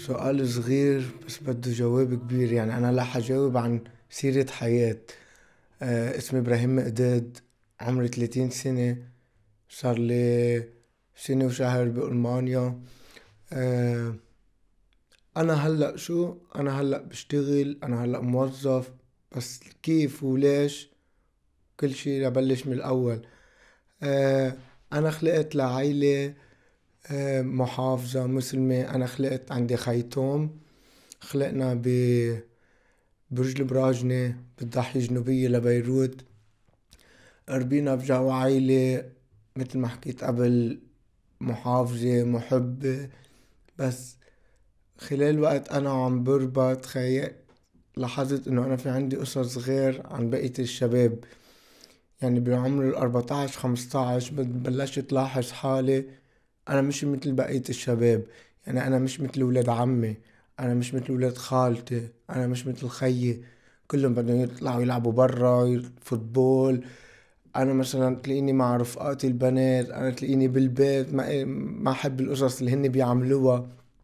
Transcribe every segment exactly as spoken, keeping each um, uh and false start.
سؤال صغير بس بده جواب كبير. يعني أنا لا حجاوب عن سيرة حياة. آه اسمي إبراهيم مقداد، عمري ثلاثين سنة، صار لي سنة وشهر بألمانيا. آه أنا هلأ شو أنا هلأ بشتغل، أنا هلأ موظف، بس كيف وليش كل شي لبلش من الأول. آه أنا خلقت لعائلة آه محافظة مسلمة. أنا خلقت عندي خيتوم، خلقنا ببرج البراجنة بالضاحية الجنوبية لبيروت. ربينا بجو عائلة مثل ما حكيت قبل، محافظة محبة. بس خلال وقت أنا عم بربط خي لاحظت إنه أنا في عندي قصص غير عن بقية الشباب. يعني بعمر الأربعتاش خمستاش بلشت لاحظ حالي أنا مش مثل بقية الشباب. يعني أنا مش مثل ولاد عمي، أنا مش مثل ولاد خالتي، أنا مش مثل خيي. كلهم بدهم يطلعوا يلعبوا برا فوتبول. أنا مثلا تلاقيني مع رفقاتي البنات، أنا تلاقيني بالبيت ما ما أحب القصص اللي هن بيعملوها.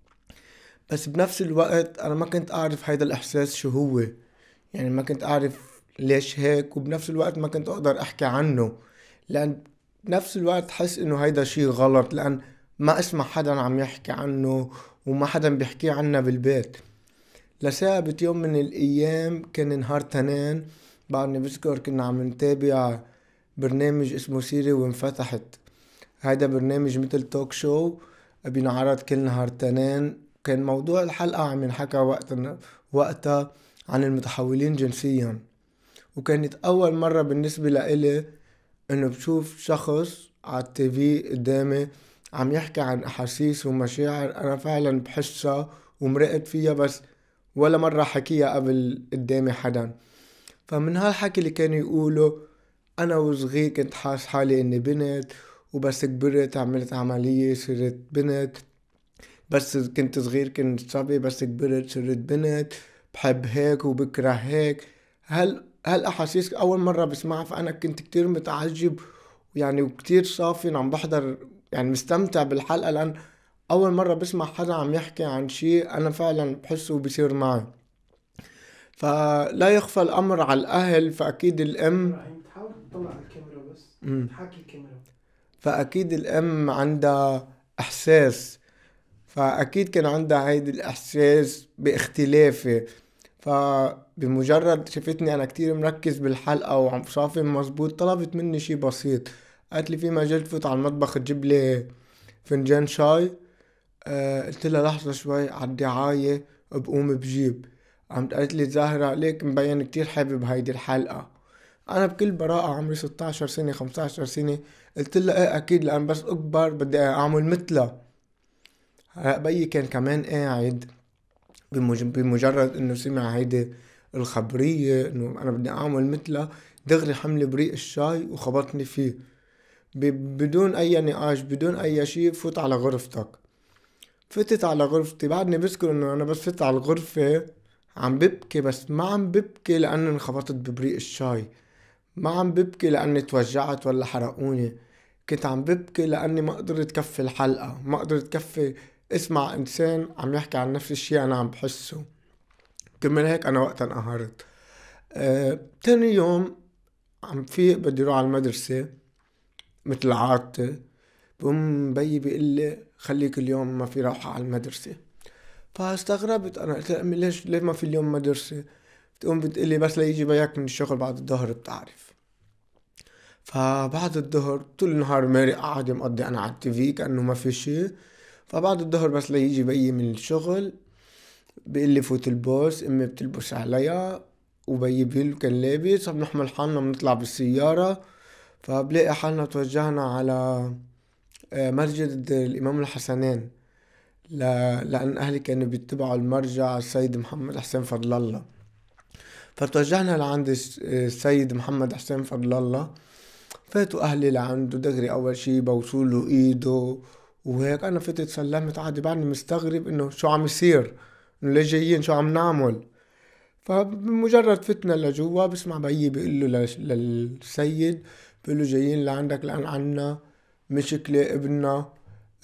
بس بنفس الوقت أنا ما كنت أعرف هيدا الإحساس شو هو. يعني ما كنت أعرف ليش هيك، وبنفس الوقت ما كنت أقدر أحكي عنه، لأن بنفس الوقت حس إنه هيدا شي غلط، لأن ما أسمع حدا عم يحكي عنه وما حدا بيحكي عنه بالبيت. لثابت يوم من الأيام كان نهار تنين، بعدني بذكر كنا عم نتابع برنامج اسمه سيري وانفتحت. هيدا برنامج مثل توك شو بينعرض كل نهار تنين. كان موضوع الحلقة عم ينحكى وقتها وقتها عن المتحولين جنسيا. وكانت أول مرة بالنسبة لإلي إنه بشوف شخص على التيفي قدامي عم يحكي عن أحاسيس ومشاعر أنا فعلا بحسها ومرقت فيها، بس ولا مرة حكيها قبل قدامي حدا. فمن هالحكي اللي كانوا يقولوا أنا وصغير كنت حاس حالي إني بنت، وبس كبرت عملت عملية صرت بنت. بس كنت صغير كنت صبي، بس كبرت صرت بنت. بحب هيك وبكره هيك. هل هالأحاسيس أول مرة بسمعها، فأنا كنت كتير متعجب يعني، وكتير صافي عم بحضر، يعني مستمتع بالحلقة، لأن أول مرة بسمع حدا عم يحكي عن شي أنا فعلا بحسه وبصير معي. فلا يخفى الأمر على الأهل، فأكيد الأم ابراهيم تحاول تطلع على الكاميرا بس مم. تحاكي الكاميرا. فأكيد الأم عندها إحساس، فأكيد كان عندها هيدي الإحساس باختلافي. فبمجرد شفتني أنا كتير مركز بالحلقة وعم صافي مزبوط، طلبت مني شي بسيط. قالت لي في مجال تفوت على المطبخ تجيب لي فنجان شاي. آه قلت لها لحظة شوي على الدعاية بقوم بجيب. قامت قالت لي زاهرة عليك مبين كتير حابب هيدي الحلقة. انا بكل براءة عمري ستاشر سنة خمستاشر سنة قلت لها ايه اكيد، لان بس اكبر بدي اعمل مثلها. هلا بيي كان كمان قاعد، بمج- بمجرد انه سمع هيدي الخبرية انه انا بدي اعمل مثلها، دغري حمل بريق الشاي وخبطني فيه ب- بدون اي نقاش بدون اي شي. فوت على غرفتك. فتت على غرفتي. بعدني بذكر انه انا بس فت على الغرفة عم ببكي، بس ما عم ببكي لاني انخبطت ببريق الشاي، ما عم ببكي لاني توجعت ولا حرقوني. كنت عم ببكي لاني ما قدرت كفي الحلقة، ما قدرت كفي اسمع انسان عم يحكي عن نفس الشي انا عم بحسه. كرمال هيك انا وقتها انقهرت. أه تاني يوم عم فيق بدي روح على المدرسة مثل عادتي. بقوم بيي بيقول لي خليك اليوم ما في روحة على المدرسة. فاستغربت انا، قلت لها امي ليش ليه ما في اليوم مدرسة؟ بتقوم بتقلي بس ليجي بياك من الشغل بعد الظهر بتعرف. فبعد الظهر طول النهار ماري قاعد مقضي انا على التيفي كأنه ما في شي. فبعد الظهر بس ليجي بيي من الشغل بيقول لي فوت البوس، امي بتلبس عليها وبيي بيل كان لابس، بنحمل حالنا بنطلع بالسيارة. فبلاقي حالنا توجهنا على آه، مسجد الإمام الحسنين، ل... لأن أهلي كانوا بيتبعوا المرجع السيد محمد حسين فضل الله. فتوجهنا لعند الس- السيد محمد حسين فضل الله. فاتوا أهلي لعنده دغري، أول شي بوصوله إيده وهيك. أنا فتت سلمت عادي، بعدني مستغرب إنه شو عم يصير، إنه ليش جايين شو عم نعمل. فبمجرد فتنا لجوا بسمع بيي بيقول له لل- للسيد، بيقول له جايين لعندك لأن عنا مشكلة ابننا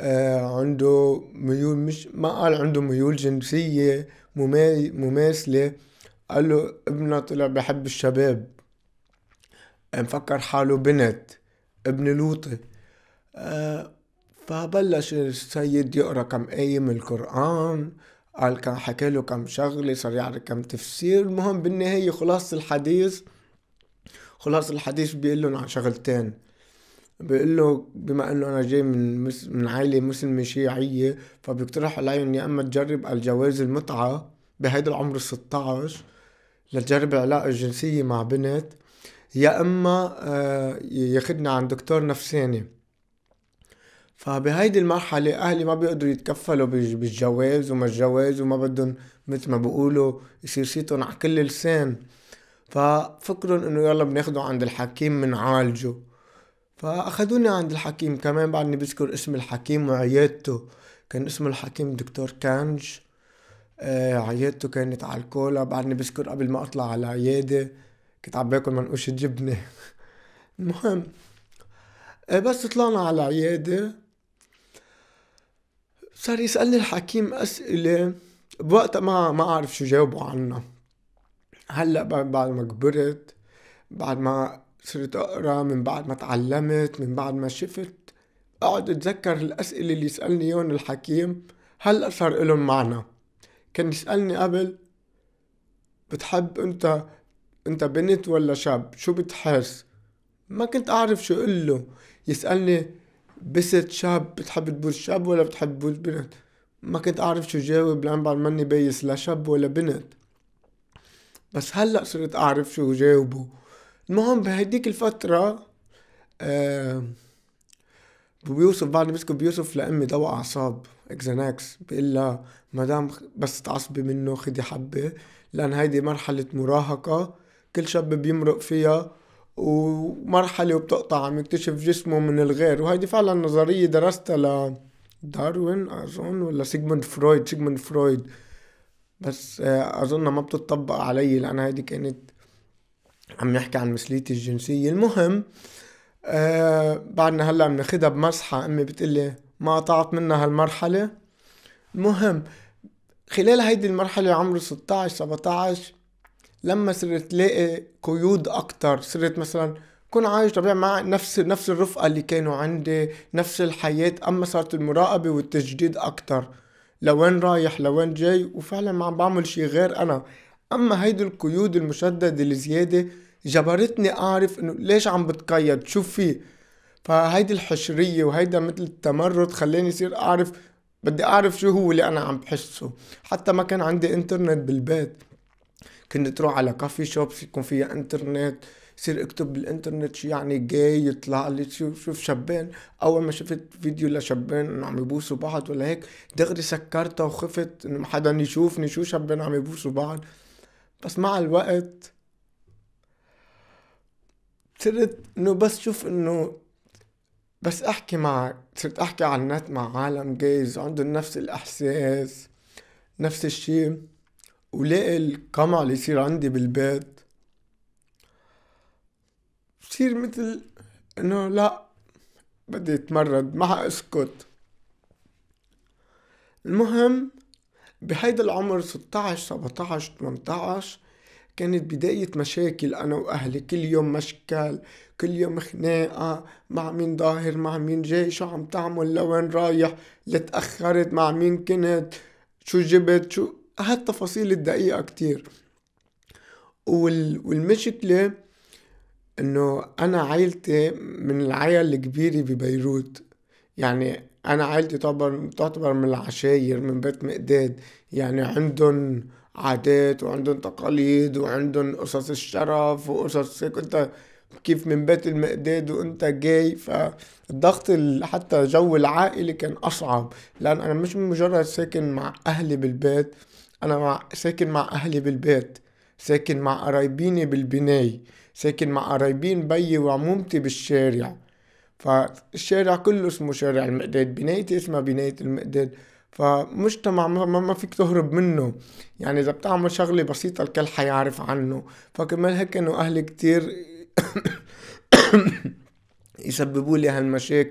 آه عنده ميول، مش ما قال عنده ميول جنسية مما- مماثلة. قال له ابنه طلع بحب الشباب، مفكر حاله بنت، ابن لوطي. آه فبلش السيد يقرأ كم آية من القرآن، قال كان حكى له كم شغلة، صار يعرف كم تفسير. المهم بالنهاية خلاص الحديث خلاص الحديث بيقول لهم عن شغلتين. بيقول له بما انه انا جاي من مس من عائلة مسلمة شيعية، فبيقترح عليهم يا اما تجرب الجواز المتعة بهيدا العمر الستاشر لتجرب العلاقة الجنسية مع بنت، يا اما آه ياخدنا عند دكتور نفساني. فبهيدي المرحلة أهلي ما بيقدروا يتكفلوا بالج- بالجواز وما الجواز، وما بدهم مثل ما بيقولوا يصير صيتهم على كل لسان. ففكروا إنه يلا بناخده عند الحكيم من عالجه. فأخدوني عند الحكيم، كمان بعدني بذكر اسم الحكيم وعيادته. كان اسم الحكيم دكتور كانج. آه عيادته كانت على الكولا. بعدني بذكر قبل ما أطلع على العيادة كنت عم باكل منقوش جبنة. المهم آه بس طلعنا على العيادة، صار يسألني الحكيم أسئلة بوقتها ما ما أعرف شو جاوبه عنها. هلأ بعد بعد ما كبرت، بعد ما صرت أقرأ، من بعد ما تعلمت، من بعد ما شفت، أقعد أتذكر الأسئلة اللي يسألني يون الحكيم. هلأ صار إلهم معنى. كان يسألني قبل بتحب أنت أنت بنت ولا شاب؟ شو بتحس؟ ما كنت أعرف شو أقوله. يسألني بست شاب، بتحب تبوس شاب ولا بتحب تبوس بنت؟ ما كنت أعرف شو جاوب لأن بعد ماني بايس لا شاب ولا بنت. بس هلأ صرت أعرف شو جاوبه. المهم بهديك الفترة آه بيوصف بعد مسكه بيوصف لأمي دواء أعصاب إكزاناكس، بيقول لها مدام بس تعصبي منه خدي حبة، لأن هيدي مرحلة مراهقة كل شاب بيمرق فيها، ومرحلة وبتقطع عم يكتشف جسمه من الغير. وهيدي فعلا نظرية درستها لداروين أظن ولا سيغموند فرويد سيغموند فرويد بس آه، أظن ما بتطبق علي لأن هيدي كانت عم يحكي عن مسليتي الجنسية. المهم آه بعدنا هلا بناخدها بمسحة. امي بتقلي ما قطعت منها هالمرحلة. المهم خلال هيدي المرحلة عمري ستاشر سبعتاشر لما صرت لاقي قيود اكتر، صرت مثلا كون عايش طبيعي مع نفس نفس الرفقة اللي كانوا عندي، نفس الحياة، اما صارت المراقبة والتجديد اكتر، لوين رايح لوين جاي، وفعلا ما عم بعمل شي غير انا. اما هيدي القيود المشددة الزيادة جبرتني اعرف انه ليش عم بتقيد، شو في. فهيدي الحشرية وهيدا مثل التمرد خلاني يصير أعرف، بدي أعرف شو هو اللي أنا عم بحسه. حتى ما كان عندي إنترنت بالبيت، كنت تروح على كافي شوبس يكون فيها إنترنت، يصير اكتب بالإنترنت شو يعني جاي، يطلع لي شو شوف شابين. أول ما شفت فيديو لشابين إنه عم يبوسوا بعض ولا هيك دغري سكرتها وخفت إنه حدا يشوفني شو شابين عم يبوسوا بعض. بس مع الوقت صرت إنه بس شوف إنه بس احكي مع صرت احكي على النت مع عالم جايز عندهم نفس الاحساس نفس الشي، ولاقي القمع اللي يصير عندي بالبيت بصير مثل انه لا بدي اتمرد ما اسكت. المهم بهيدا العمر ستاشر سبعتاشر تمنتاشر كانت بداية مشاكل أنا وأهلي، كل يوم مشكل، كل يوم خناقة، مع مين ظاهر مع مين جاي، شو عم تعمل لوين رايح، لتأخرت مع مين كنت، شو جبت، شو هالتفاصيل الدقيقة كتير. وال... والمشكلة انه انا عائلتي من العائلة الكبيرة ببيروت، يعني انا عائلتي طبعا تعتبر من العشاير من بيت مقداد، يعني عندهم عادات وعندهم تقاليد وعندهم قصص الشرف وقصص هيك. انت كيف من بيت المقداد وانت جاي، فالضغط ال- حتى جو العائلة كان اصعب، لان انا مش مجرد ساكن مع اهلي بالبيت، انا مع ساكن مع اهلي بالبيت، ساكن مع قرايبيني بالبناي، ساكن مع قرايبين بيي وعمومتي بالشارع. فالشارع كله اسمه شارع المقداد، بنايتي اسمها بناية المقداد. فمجتمع ما, ما ما فيك تهرب منه، يعني إذا بتعمل شغلة بسيطة الكل حيعرف عنه. فكرمال هيك إنه أهلي كتير يسببوا لي هالمشاكل،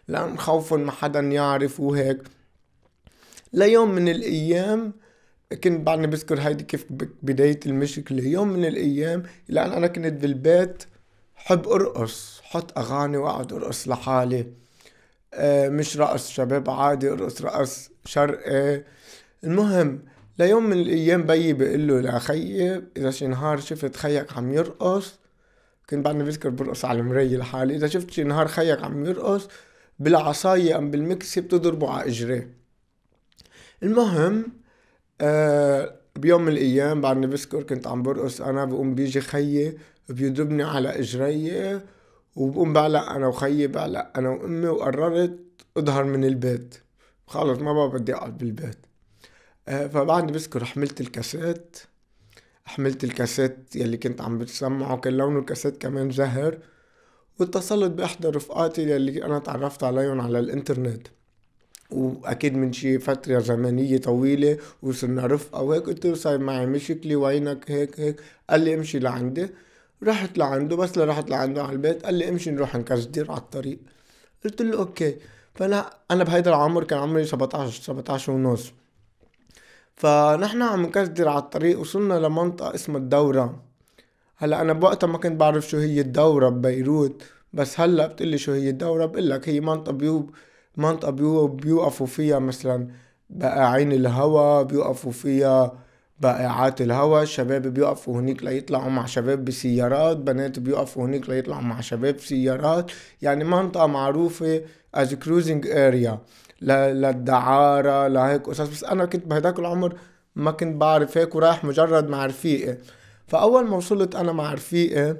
لأن خوف ما حدا يعرف وهيك. ليوم من الأيام كنت بعدني بذكر هيدي كيف بداية المشكلة. يوم من الأيام لأن أنا كنت بالبيت حب أرقص، حط أغاني وأقعد أرقص لحالي. آه مش رقص شباب عادي، أرقص رقص شرقي. المهم ليوم من الأيام بيي بيقله لخيي إذا شي نهار شفت خيك عم يرقص، كنت بعدني بذكر برقص على المراية لحالي، إذا شفت شي نهار خيك عم يرقص بالعصاية أم بالمكسي بتضربه على إجريه. المهم آه بيوم من الأيام بعدني بذكر كنت عم برقص أنا، بقوم بيجي خيي بيضربني على إجري، وبقوم بعلق أنا وخيي، بعلق أنا وأمي، وقررت أظهر من البيت، خلص ما بقى بدي أقعد بالبيت. آه فبعدني بذكر حملت الكاسيت حملت الكاسيت يلي كنت عم بتسمعه، كان لونه الكاسيت كمان زهر، واتصلت بإحدى رفقاتي يلي أنا تعرفت عليهم على الإنترنت، واكيد من شي فترة زمنية طويلة وصرنا رفقة وهيك. قلت له صاير معي مشكلة وينك هيك هيك، قال لي امشي لعندي. رحت لعنده، بس رحت لعنده على البيت قال لي امشي نروح نكزدر على الطريق. قلت له اوكي. فانا انا بهيدا العمر كان عمري سبعتاشر سبعتاشر ونص، فنحن عم نكزدر على الطريق، وصلنا لمنطقة اسمها الدورة. هلا انا بوقتها ما كنت بعرف شو هي الدورة ببيروت، بس هلا بتقلي شو هي الدورة بقلك هي منطقة بيو منطقة بيو بيوقفوا فيها مثلا بقاعين الهوا، بيوقفوا فيها بائعات الهوا، الشباب بيوقفوا هنيك ليطلعوا مع شباب بسيارات، بنات بيوقفوا هنيك ليطلعوا مع شباب بسيارات. يعني منطقة معروفة as cruising area للدعارة لهيك قصص. بس أنا كنت بهداك العمر ما كنت بعرف هيك، ورايح مجرد مع رفيقي. فأول ما وصلت أنا مع رفيقي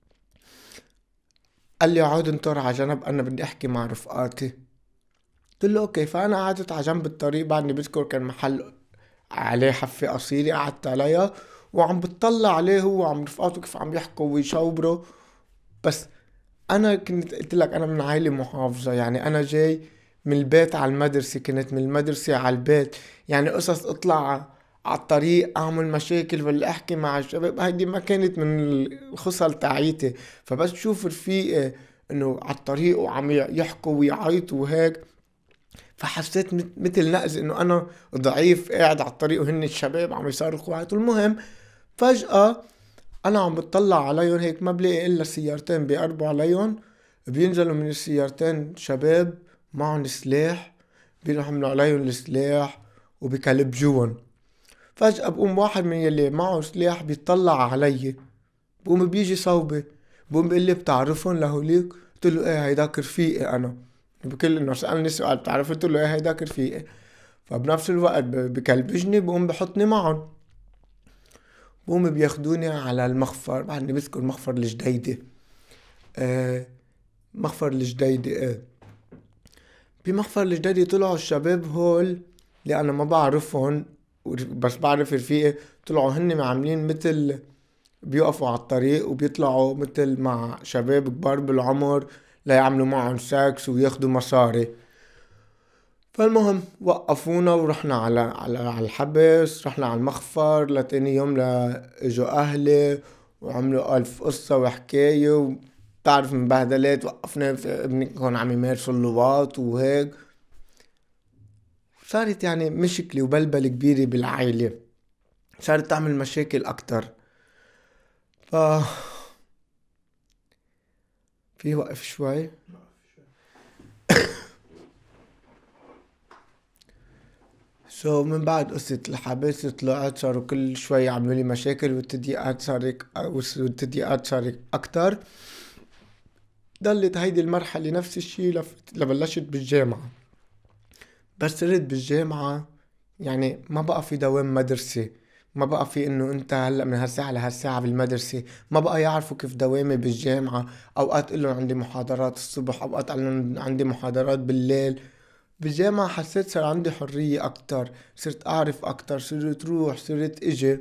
قال لي اقعد انطر على جنب، أنا بدي أحكي مع رفقاتي. قلت له أوكي. فأنا قعدت على جنب الطريق، بعدني بذكر كان محل عليه حفة قصيرة، قعدت عليها وعم بتطلع عليه هو وعم رفقاته كيف عم يحكوا ويشاوروا. بس أنا كنت قلت لك أنا من عائلة محافظة، يعني أنا جاي من البيت على المدرسة، كنت من المدرسة على البيت، يعني قصص اطلع على الطريق اعمل مشاكل ولا احكي مع الشباب هيدي ما كانت من الخصل تاعيتي. فبس شوف رفيقي انه على الطريق وعم يحكوا ويعيطوا وهيك، فحسيت مثل نقز انه انا ضعيف قاعد على الطريق وهن الشباب عم يصرخوا ويعيطوا. المهم فجأة انا عم بتطلع عليهم هيك ما بلاقي الا سيارتين بيقربوا عليهم، بينزلوا من السيارتين شباب معهم سلاح، بيحملوا عليهم السلاح وبيكلبجوهم. فجأة بقوم واحد من يلي معه سلاح بيطلع علي، بقوم بيجي صوبي، بقوم بيقول لي بتعرفهم لهوليك؟ قلت له ايه هيداك رفيقي انا. بكل انه سألني سؤال بتعرفه؟ قلت له ايه هيداك رفيقي. فبنفس الوقت بكلبجني، بقوم بحطني معهم، بقوم بياخدوني على المخفر. بعدني بذكر مخفر الجديدة. آه مخفر الجديدة ايه بمخفر الجديدة طلعوا الشباب هول اللي انا ما بعرفهم بس بعرف رفيقي، طلعوا هن عاملين مثل بيقفوا على الطريق وبيطلعوا مثل مع شباب كبار بالعمر ليعملوا معهم ساكس وياخدوا مصاري. فالمهم وقفونا ورحنا على على على الحبس، رحنا على المخفر لتاني يوم لاجوا اهلي وعملوا الف قصة وحكاية، وبتعرف من بهدلات وقفنا في ابنك هون عم يمارسوا اللواط وهيك. صارت يعني مشكلة وبلبلة كبيرة بالعائلة، صارت تعمل مشاكل اكتر. ف في وقف شوي. سو so, من بعد قصة الحبس طلعت صاروا كل شوي يعملوا لي مشاكل، والتضييقات صارت والتضييقات صارت أكتر. ضلت هيدي المرحلة نفس الشي لف- لبلشت بالجامعة. بس صرت بالجامعة يعني ما بقى في دوام مدرسة، ما بقى في انه انت هلا من هالساعة لهالساعة بالمدرسة، ما بقى يعرفوا كيف دوامي بالجامعة. اوقات قلن عندي محاضرات الصبح، اوقات قلن عندي محاضرات بالليل. بالجامعة حسيت صار عندي حرية أكتر، صرت أعرف أكتر، صرت روح صرت إجي.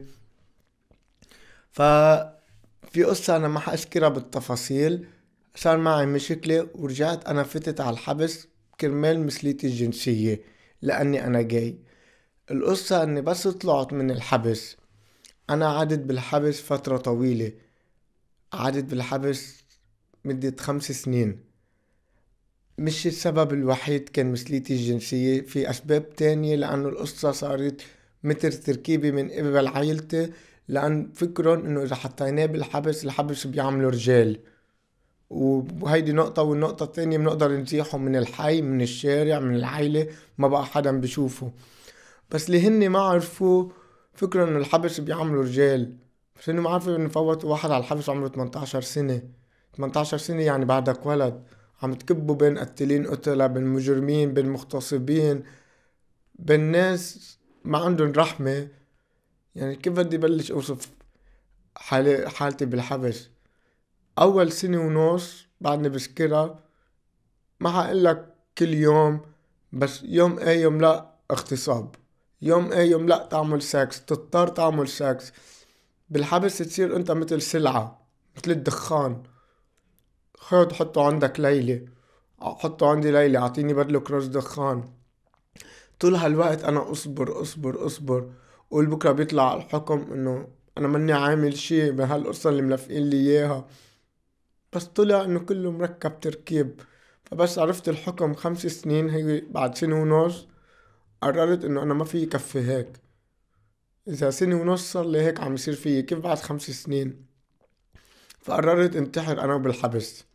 ففي قصة أنا ما حأذكرها بالتفاصيل، صار معي مشكلة ورجعت أنا فتت على الحبس كرمال مثليتي الجنسية لأني أنا جاي. القصة أني بس طلعت من الحبس، أنا قعدت بالحبس فترة طويلة، قعدت بالحبس مدة خمس سنين. مش السبب الوحيد كان مثليتي الجنسية، في أسباب تانية، لأنه القصة صارت مثل تركيبة من قبل عائلتي، لأن فكرهم إنه إذا حطيناه بالحبس الحبس بيعملوا رجال، وهيدي نقطة. والنقطة الثانية بنقدر نزيحه من الحي، من الشارع، من العائلة، ما بقى حدا بشوفه. بس اللي هن ما عرفوا فكرة انه الحبس بيعملوا رجال، بس انه ما عرفوا انه فوتوا واحد على الحبس عمره ثمانية عشر سنة. ثمانية عشر سنة يعني بعدك ولد، عم تكبوا بين قتالين قتلة، بين مجرمين، بين مغتصبين، بين ناس ما عندهم رحمة. يعني كيف بدي بلش اوصف حالي حالتي بالحبس؟ اول سنة ونص بعدني بذكرها، ما حقلك كل يوم، بس يوم ايه يوم لا اغتصاب، يوم ايه يوم لا تعمل سكس، تضطر تعمل سكس. بالحبس تصير انت مثل سلعة، مثل الدخان. خد حطه عندك ليلة، حطه عندي ليلة، اعطيني بدلك رز دخان. طول هالوقت انا اصبر اصبر اصبر، قول بكرة بيطلع الحكم انه انا ماني عامل شي بهالقصة اللي ملفقين لي اياها. بس طلع انه كله مركب تركيب. فبس عرفت الحكم خمس سنين، هي بعد سنة ونص قررت انه انا ما في يكفي هيك. اذا سنة ونص صار لي هيك عم يصير فيي، كيف بعد خمس سنين؟ فقررت انتحر انا بالحبس.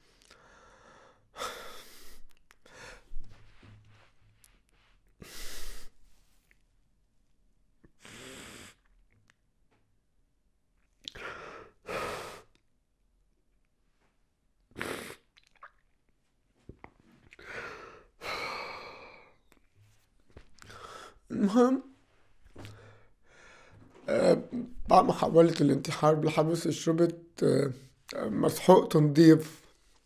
المهم، آه، بعد ما حاولت الانتحار بالحبس شربت آه، مسحوق تنظيف.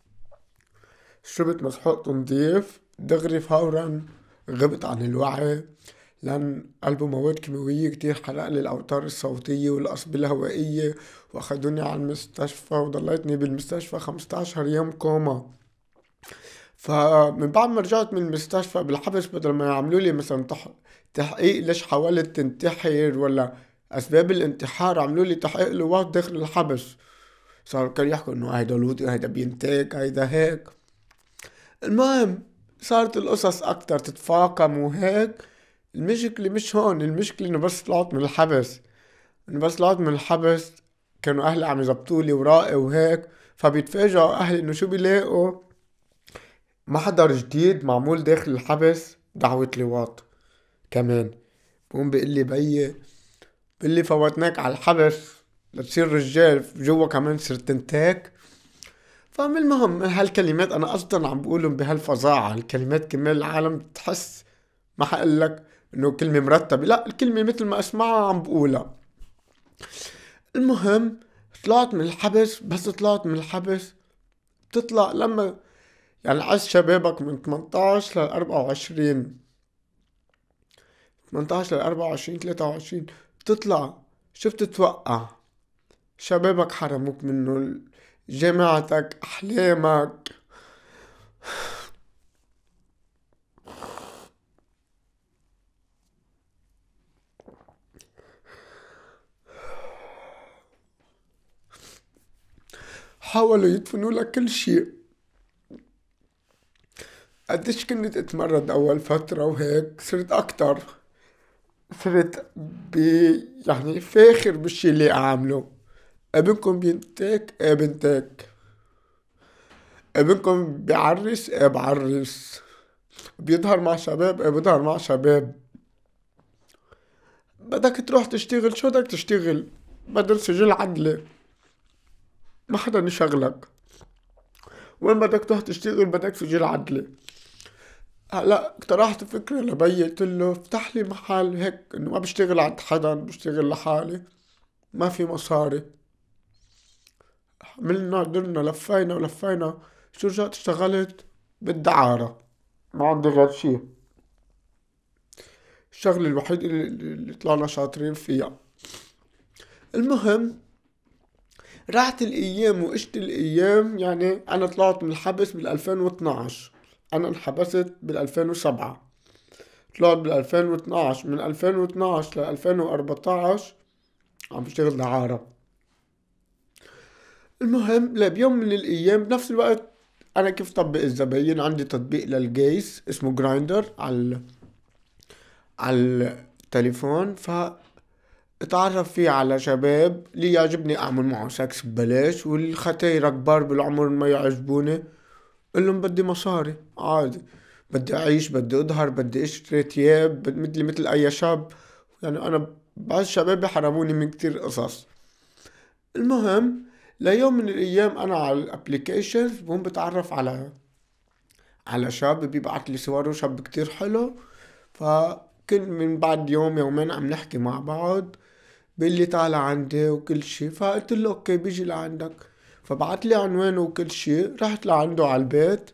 شربت مسحوق تنظيف دغري فورا، غبت عن الوعي، لأن قلبه مواد كيماوية كتير حرق لي الأوتار الصوتية والأصبة الهوائية، وأخدوني على المستشفى وضليتني بالمستشفى خمستاشر يوم كوما. فمن بعد ما رجعت من المستشفى بالحبس، بدل ما يعملوا لي مثلا تح... تحقيق ليش حاولت تنتحر ولا أسباب الانتحار، عملوا لي تحقيق لواط داخل الحبس. صار كانوا يحكوا إنه هيدا لوطي، هيدا بينتهك، هيدا هيك. المهم، صارت القصص أكتر تتفاقم وهيك. المشكلة مش هون، المشكلة إنه بس طلعت من الحبس، إنه بس طلعت من الحبس كانوا أهلي عم يزبطولي ورائي وهيك. فبيتفاجئوا أهلي إنه شو بيلاقوا؟ محضر جديد معمول داخل الحبس، دعوة لواط كمان. بقوم بيقول لي بيي، بيقول لي فوتناك على الحبس لتصير رجال، جوا كمان صرت انتاك. فالمهم هالكلمات انا اصلا عم بقولهم بهالفظاعة، الكلمات كمان العالم تحس ما حقلك انه كلمة مرتبة، لا الكلمة مثل ما اسمعها عم بقولها. المهم، طلعت من الحبس. بس طلعت من الحبس بتطلع لما يعني عز شبابك من تمنتاش ل اربعة وعشرين، تمنتاش ل اربعة وعشرين تلاتة وعشرين، بتطلع شفت توقع. شبابك حرموك منه، جامعتك، احلامك. حاولوا يدفنوا لك كل شيء. قديش كنت اتمرد اول فترة وهيك، صرت اكتر. صرت بي يعني فاخر بالشي اللي اعمله. ابنكم بينتك، ايه بنتك. ابنكم بيعرس، ايه بعرس. بيظهر مع شباب، ايه بيظهر مع شباب. بدك تروح تشتغل، شو بدك تشتغل؟ بدل سجل عدلي، ما حدا يشغلك. وين بدك تروح تشتغل؟ بدك سجل عدلي. هلا اقترحت فكرة لبيي، قلت له افتح لي محل هيك، انه ما بشتغل عند حدا، بشتغل لحالي، ما في مصاري. عملنا درنا لفينا ولفينا، شو رجعت اشتغلت بالدعارة، ما عندي غير شي. الشغلة الوحيدة اللي, اللي طلعنا شاطرين فيها. المهم، راحت الايام واجت الايام. يعني انا طلعت من الحبس بال ألفين واثناعش، انا انحبست بال ألفين وسبعة، طلعت بال ألفين واثناعش. من ألفين واثناعش ل ألفين وأربعتاعش عم بشتغل دعارة. المهم، لا بيوم من الايام بنفس الوقت انا كيف طبق الزباين؟ عندي تطبيق للجيس اسمه جرايندر على على التليفون، ف اتعرف فيه على شباب اللي يعجبني اعمل معه سكس ببلاش، والختاير كبار بالعمر ما يعجبوني قل لهم بدي مصاري عادي، بدي اعيش، بدي اظهر، بدي اشتري تياب بد- مثلي مثل اي شاب. يعني انا بعض الشباب حرموني من كتير قصص. المهم ليوم من الايام انا على الابليكيشن بقوم بتعرف على على شاب بيبعت لي صوره، شاب كتير حلو. فكل من بعد يوم يومين عم نحكي مع بعض، بيقول لي تعال عندي وكل شي، فقلت له اوكي بيجي لعندك. فبعت لي عنوانه وكل شي، رحت لعنده على البيت.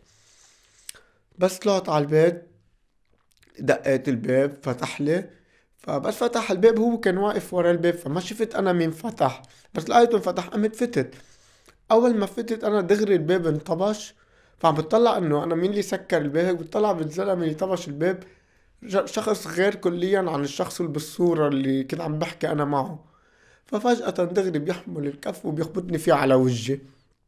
بس طلعت على البيت دقيت الباب فتح لي، فبس فتح الباب هو كان واقف ورا الباب، فما شفت انا مين فتح، بس لقيته انفتح قمت فتت. اول ما فتت انا دغري الباب انطبش. فعم بتطلع انه انا مين اللي سكر الباب، هيك بتطلع بالزلمه اللي طبش الباب ج- شخص غير كليا عن الشخص اللي بالصورة اللي كنت عم بحكي انا معه. ففجأة دغري بيحمل الكف وبيخبطني فيه على وجهي.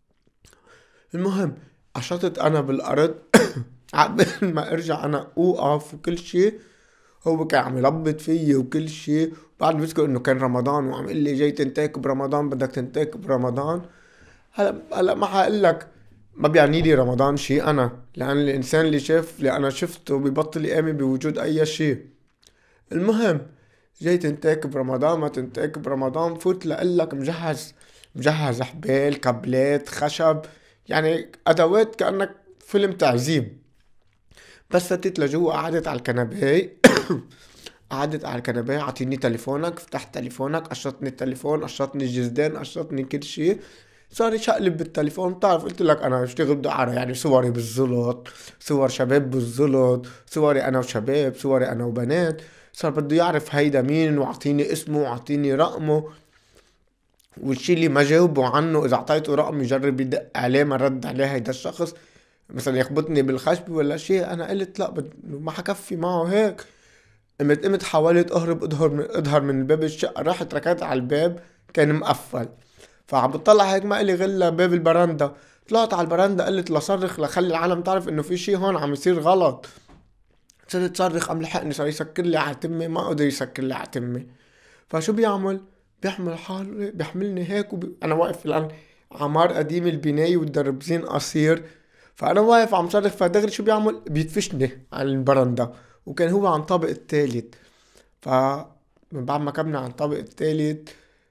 المهم قشطت انا بالارض. عقبال ما ارجع انا اوقف وكل شي، هو كان عم يلبط فيي وكل شي. بعد بذكر انه كان رمضان وعم يقول لي جاي تنتهك برمضان، بدك تنتهك برمضان. هلا هلا ما حقول لك ما بيعني لي رمضان شي انا، لان الانسان اللي شاف اللي انا شفته ببطل يآمن بوجود اي شي. المهم جاي تنتهك برمضان ما تنتهك برمضان، فوت لقلك مجهز مجهز حبال كابلات خشب، يعني ادوات كأنك فيلم تعذيب. بس فتت لجوا قعدت على الكنباي. قعدت على الكنباية عطيني تليفونك، فتحت تليفونك، قشطني التليفون، قشطني الجزدان، قشطني كل شي. صار يشقلب بالتليفون. بتعرف قلت لك انا اشتغل دعارة، يعني صوري بالزلط، صور شباب بالزلط، صوري انا وشباب، صوري انا وبنات. صار بده يعرف هيدا مين وعطيني اسمه وعطيني رقمه. والشي اللي ما جاوبه عنه اذا اعطيته رقم يجرب يدق عليه ما رد عليه هيدا الشخص، مثلا يخبطني بالخشب ولا شيء. انا قلت لا بد... ما حكفي معه هيك. قمت قمت حاولت اهرب اظهر من اظهر من باب الشقة، رحت ركضت على الباب كان مقفل. فعم بطلع هيك ما إلي غير باب البرندة. طلعت على البرندة قلت لصرخ لخلي العالم تعرف انه في شي هون عم يصير غلط. صرت صرخ عم لحقني، صار يسكر لي على تمي، ما قدر يسكر لي على تمي. فشو بيعمل؟ بيحمل حاله بيحملني هيك وبي... انا واقف الان عمار قديم البناية والدربزين قصير. فانا واقف عم صرخ، فدغري شو بيعمل؟ بيدفشني على البرندة. وكان هو عن طابق التالت. ف من بعد ما كبنا عن الطابق التالت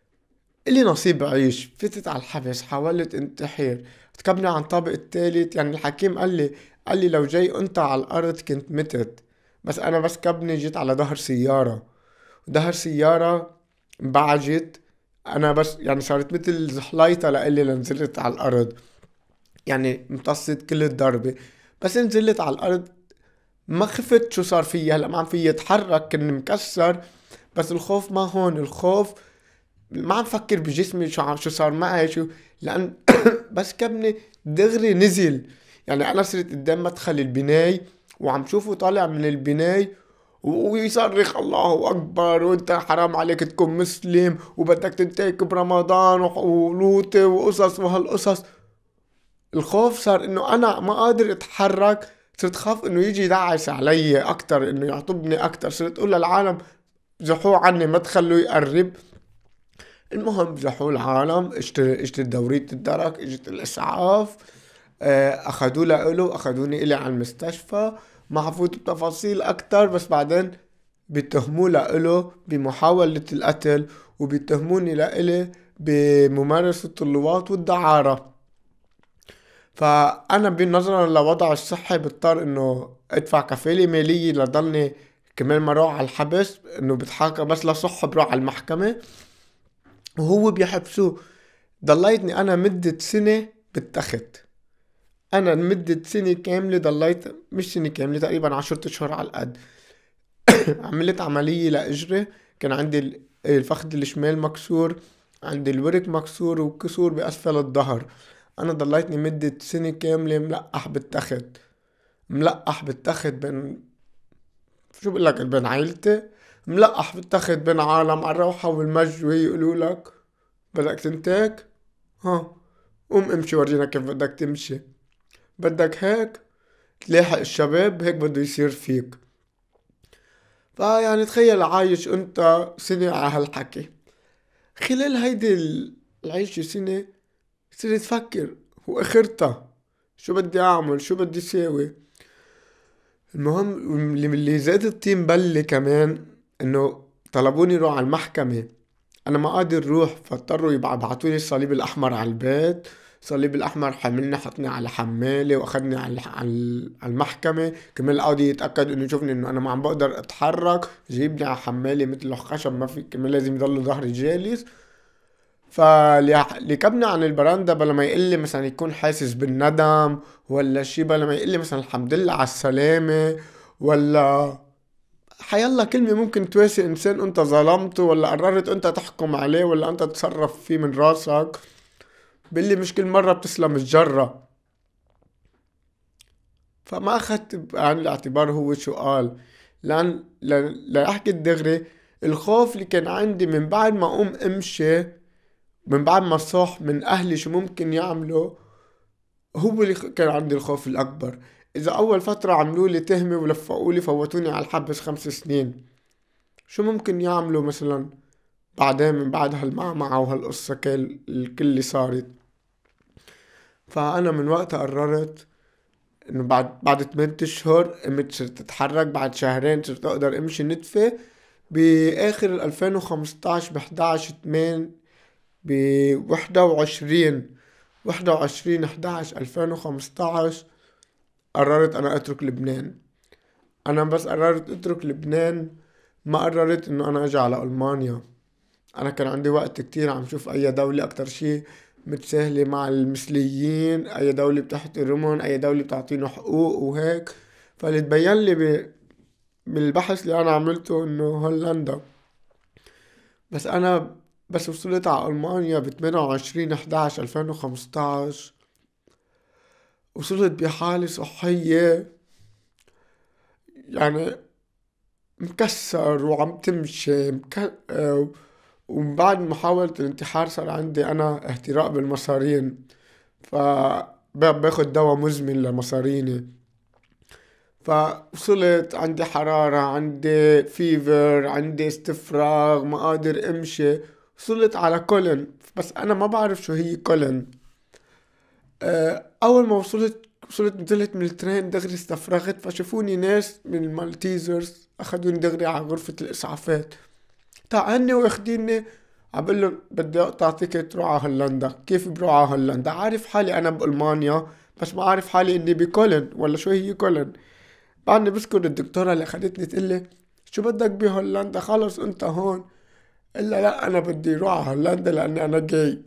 إلي نصيب عيش، فتت على الحبس، حاولت انتحر. تكبني عن الطابق التالت، يعني الحكيم قال لي قال لي لو جاي انت على الارض كنت متت. بس انا بس كبني جيت على ظهر سيارة، ظهر سيارة انبعجت. انا بس يعني صارت مثل زحليطة لإلي لنزلت على الارض، يعني امتصت كل الضربة. بس نزلت على الارض ما خفت شو صار فيي، هلا ما عم فيي اتحرك كني مكسر. بس الخوف ما هون، الخوف ما عم فكر بجسمي شو عم شو صار معي شو، لان بس كبني دغري نزل. يعني انا صرت قدام مدخل البناي وعم شوفه طالع من البناي ويصرخ الله اكبر وانت حرام عليك تكون مسلم وبدك تنتهك برمضان ولوطي وقصص وهالقصص. الخوف صار انه انا ما قادر اتحرك. صرت خاف انه يجي يدعس علي اكتر، انه يعطبني اكتر. صرت اقول للعالم زحوه عني ما تخلوه يقرب. المهم زحوا العالم، اجت اجت دورية الدرك، اجت الاسعاف. آه، اخدوه لإله، اخدوني الي على المستشفى. ما حفوت بتفاصيل اكتر، بس بعدين بيتهموه لإله بمحاولة القتل، وبيتهموني لإلي بممارسة اللواط والدعارة. فأنا بنظرا لوضع الصحي بضطر إنه أدفع كفالة مالية لضلني كمان ما أروح على الحبس، إنه بتحاكى بس لصح بروح على المحكمة وهو بيحبسوه. ضليتني أنا مدة سنة بالتخت. أنا لمدة سنة كاملة ضليت، مش سنة كاملة، تقريبا عشرة أشهر على القد. عملت عملية لإجري، كان عندي ال- الفخذ الشمال مكسور، عندي الورك مكسور وكسور بأسفل الظهر. أنا ضليتني مدة سنة كاملة ملقح بالتخت، ملقح بالتخت بين شو بقول لك بين عيلتي، ملقح بالتخت بين عالم على الروحة والمجد، وهي يقولوا لك بدك تنتك ها قوم امشي ورينا كيف بدك تمشي. بدك هيك تلاحق الشباب، هيك بده يصير فيك. فيعني تخيل عايش انت سنة على هالحكي. خلال هيدي العيشة سنة صرت تفكر واخرتها شو بدي اعمل، شو بدي ساوي. المهم اللي اللي زاد الطين بلة كمان انه طلبوني روح على المحكمة، انا ما قادر روح، فاضطروا يبعتوا لي الصليب الاحمر على البيت. الصليب الاحمر حملني حطني على حمالة واخدني على على على المحكمة. كمان القاضي يتأكد انه يشوفني انه انا ما عم بقدر اتحرك، جيبني على حمالة مثل خشب، ما في كمان لازم يضل ظهري جالس. فاللي كبني عن البراندا بلا ما يقلي مثلا يكون حاسس بالندم ولا شي، بلا ما يقلي مثلا الحمد لله على السلامة، ولا حيالله كلمة ممكن تواسي إنسان أنت ظلمته ولا قررت أنت تحكم عليه ولا أنت تتصرف فيه من راسك، باللي مش كل مرة بتسلم الجرة. فما أخدت بعين الاعتبار هو شو قال، لأن لأحكي الدغري الخوف اللي كان عندي من بعد ما أقوم أمشي، من بعد ما صح من أهلي شو ممكن يعملوا، هو اللي كان عندي الخوف الأكبر. إذا أول فترة عملوا لي تهمة ولفقوا لي فوتوني على الحبس خمس سنين، شو ممكن يعملوا مثلا بعدين من بعد هالمعمعة وهالقصة كل الكل اللي صارت. فأنا من وقتها قررت إنه بعد بعد ثمانية أشهر قمت صرت أتحرك، بعد شهرين صرت أقدر أمشي نتفة. بآخر ألفين وخمسطعش بحداش ثمانية بوحدة وعشرين واحدة وعشرين حداش ألفين وخمسطعش قررت أنا أترك لبنان. أنا بس قررت أترك لبنان، ما قررت إنه أنا أجي على ألمانيا. أنا كان عندي وقت كتير عم شوف أي دولة أكتر شي متساهلة مع المثليين، أي دولة بتحترمهم، أي دولة بتعطينه حقوق وهيك. فاللي تبين لي ب... بالبحث اللي أنا عملته إنه هولندا. بس أنا بس وصلت على ألمانيا بثمانية وعشرين حداش ألفين وخمسطعش وصلت بحالة صحية يعني مكسر وعم تمشي مك... ومن بعد محاولة الانتحار صار عندي أنا اهتراء بالمصارين، فباخد دواء مزمن لمصاريني. فوصلت عندي حرارة، عندي فيفر، عندي استفراغ، ما قادر امشي. وصلت على كولن، بس انا ما بعرف شو هي كولن. اول ما وصلت وصلت نزلت من الترين دغري استفرغت، فشافوني ناس من المالتيزرز اخدوني دغري على غرفة الاسعافات. تعالني واخديني عبقول له بدي اقطع تيكت روح على هولندا. كيف بروح على هولندا؟ عارف حالي انا بالمانيا بس ما عارف حالي اني بكولن ولا شو هي كولن. بعدني بذكر الدكتورة اللي اخدتني تقلي شو بدك بهولندا، خلص انت هون. الا لا انا بدي روح على هولندا لاني انا جاي.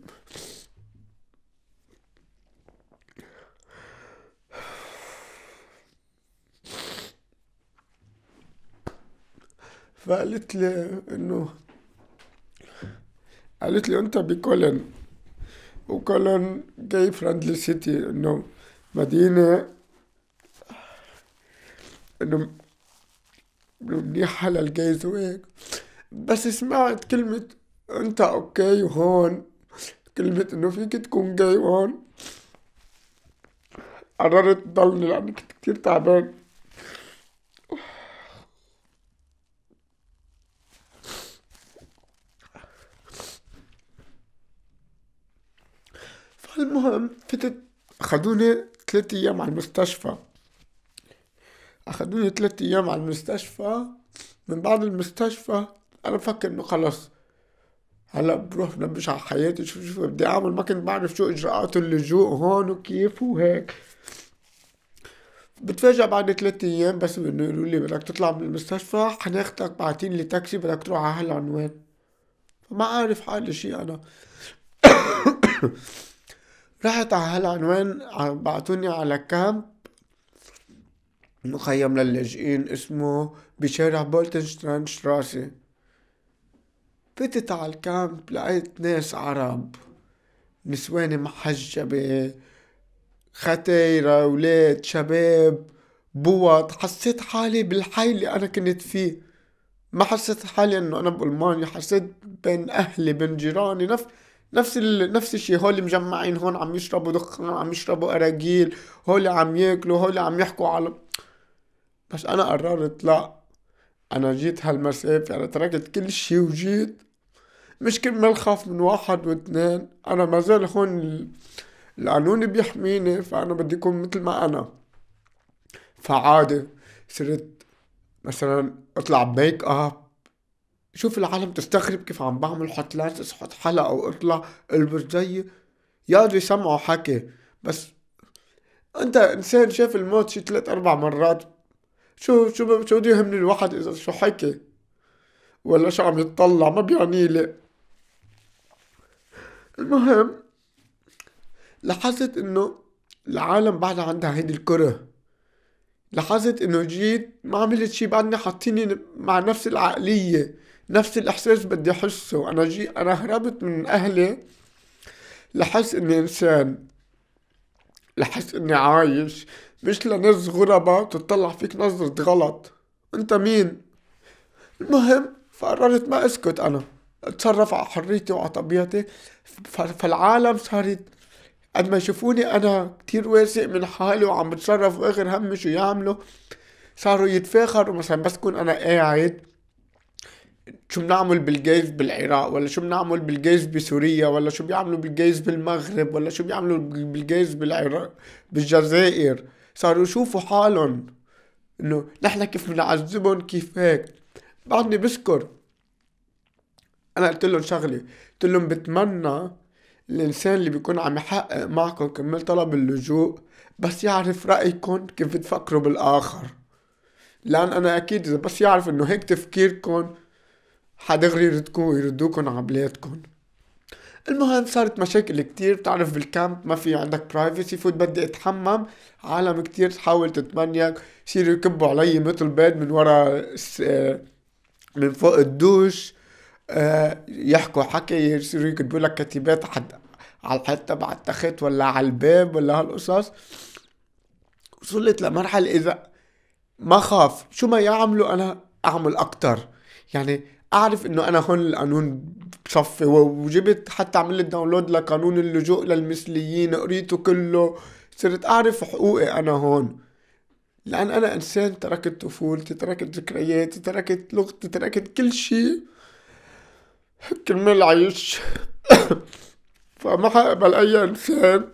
فقالت لي انه قالت لي انت بكولن، وكولن جاي فرندلي سيتي، انه مدينة انه منيحة للجيز وهيك. بس سمعت كلمة انت اوكي هون، كلمة انه فيك تكون جاي هون، قررت ضلني لاني كنت كتير تعبان. فالمهم فتت اخدوني ثلاث ايام على المستشفى. اخدوني ثلاث ايام على المستشفى. من بعد المستشفى انا بفكر انه خلص هلا بروح بنبش على حياتي، شوف شوف بدي اعمل. ما كنت بعرف شو اجراءات اللجوء هون وكيف وهيك. بتفاجأ بعد ثلاث ايام بس انه يقولوا لي بدك تطلع من المستشفى، حناخدك بعتين لي تاكسي بدك تروح على هالعنوان. فما عارف حالي شي انا. رحت على هالعنوان، بعتوني على كامب مخيم للاجئين اسمه بشارع بولتنشتران شراسي. فتت على الكامب لقيت ناس عرب، نسوان محجبة، ختيرة، ولاد، شباب، بوط. حسيت حالي بالحي اللي أنا كنت فيه. ما حسيت حالي إنه أنا بألمانيا، حسيت بين أهلي بين جيراني، نفس نفس ال... نفس الشيء، هول مجمعين هون عم يشربوا دخان، عم يشربوا أراجيل، هول عم ياكلوا، هول عم يحكوا على. بس أنا قررت لا، أنا جيت هالمسافة، أنا تركت كل شي وجيت. مش كرمال خاف من واحد واثنين، أنا ما زال هون ال- القانون بيحميني، فأنا بدي أكون مثل ما أنا. فعادي صرت مثلا أطلع ميك اب، شوف العالم تستغرب كيف عم بعمل، حط لانس، حط حلقة او اطلع البس زيي، يقعدوا يسمعوا حكي. بس انت انسان شاف الموت شي ثلاث اربع مرات، شو شو شو بده يهمني الواحد اذا شو حكي ولا شو عم يتطلع، ما بيعني لي. المهم لاحظت انه العالم بعد عندها هيدي الكره. لاحظت انه جيت ما عملت شي، بعدني حاطيني مع نفس العقلية، نفس الاحساس بدي احسه. انا جي انا هربت من اهلي لحس اني انسان، لحس اني عايش، مش لناس غرباء تطلع فيك نظرة غلط. انت مين؟ المهم فقررت ما اسكت، انا اتصرف على حريتي وعلى طبيعتي. ف- فالعالم صارت قد ما يشوفوني انا كتير واثق من حالي وعم بتصرف واخر همي شو يعملوا، صاروا يتفاخروا. مثلا بس كون انا قاعد، شو بنعمل بالجيش بالعراق، ولا شو بنعمل بالجيش بسوريا، ولا شو بيعملوا بالجيش بالمغرب، ولا شو بيعملوا بالجيش بالعراق بالجزائر، صاروا يشوفوا حالهم انه نحن كيف بنعذبهم كيف هيك. بعدني بذكر انا قلت لهم شغله، قلت لهم بتمنى الانسان اللي بيكون عم يحقق معكم كرمال طلب اللجوء بس يعرف رايكم كيف بتفكروا بالاخر، لان انا اكيد اذا بس يعرف انه هيك تفكيركم حدغري يردكم يردوكم على بلادكم. المهم صارت مشاكل كتير، بتعرف بالكامب ما في عندك برايفسي، فوت بدي اتحمم، عالم كتير تحاول تتمنيك، يصيروا يكبوا علي مثل بيض من ورا الس- آه، من فوق الدوش، آه، يحكوا حكي، يصيروا يكتبوا لك كتيبات حد على الحيط تبع التخت ولا على الباب ولا هالقصص. وصلت لمرحلة إذا ما خاف شو ما يعملوا أنا أعمل أكتر، يعني أعرف إنه أنا هون القانون بصفي. وجبت حتى عملت داونلود لقانون اللجوء للمثليين، قريته كله، صرت أعرف حقوقي أنا هون، لأن أنا إنسان تركت طفولتي، تركت ذكرياتي، تركت لغتي، تركت كل شي كرمال عيش. فما حقبل أي إنسان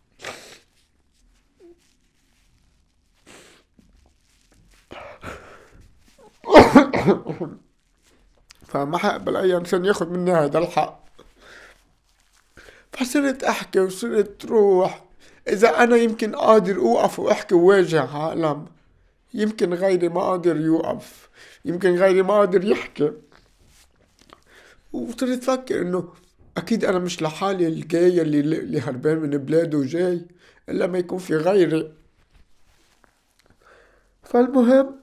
فما حقبل أي إنسان ياخد مني هذا الحق. فصرت أحكي وصرت روح، إذا أنا يمكن قادر أوقف وأحكي وواجه عالم، يمكن غيري ما قادر يوقف، يمكن غيري ما قادر يحكي. وصرت فكر إنه أكيد أنا مش لحالي الجاي اللي اللي هربان من بلاده وجاي، إلا ما يكون في غيري. فالمهم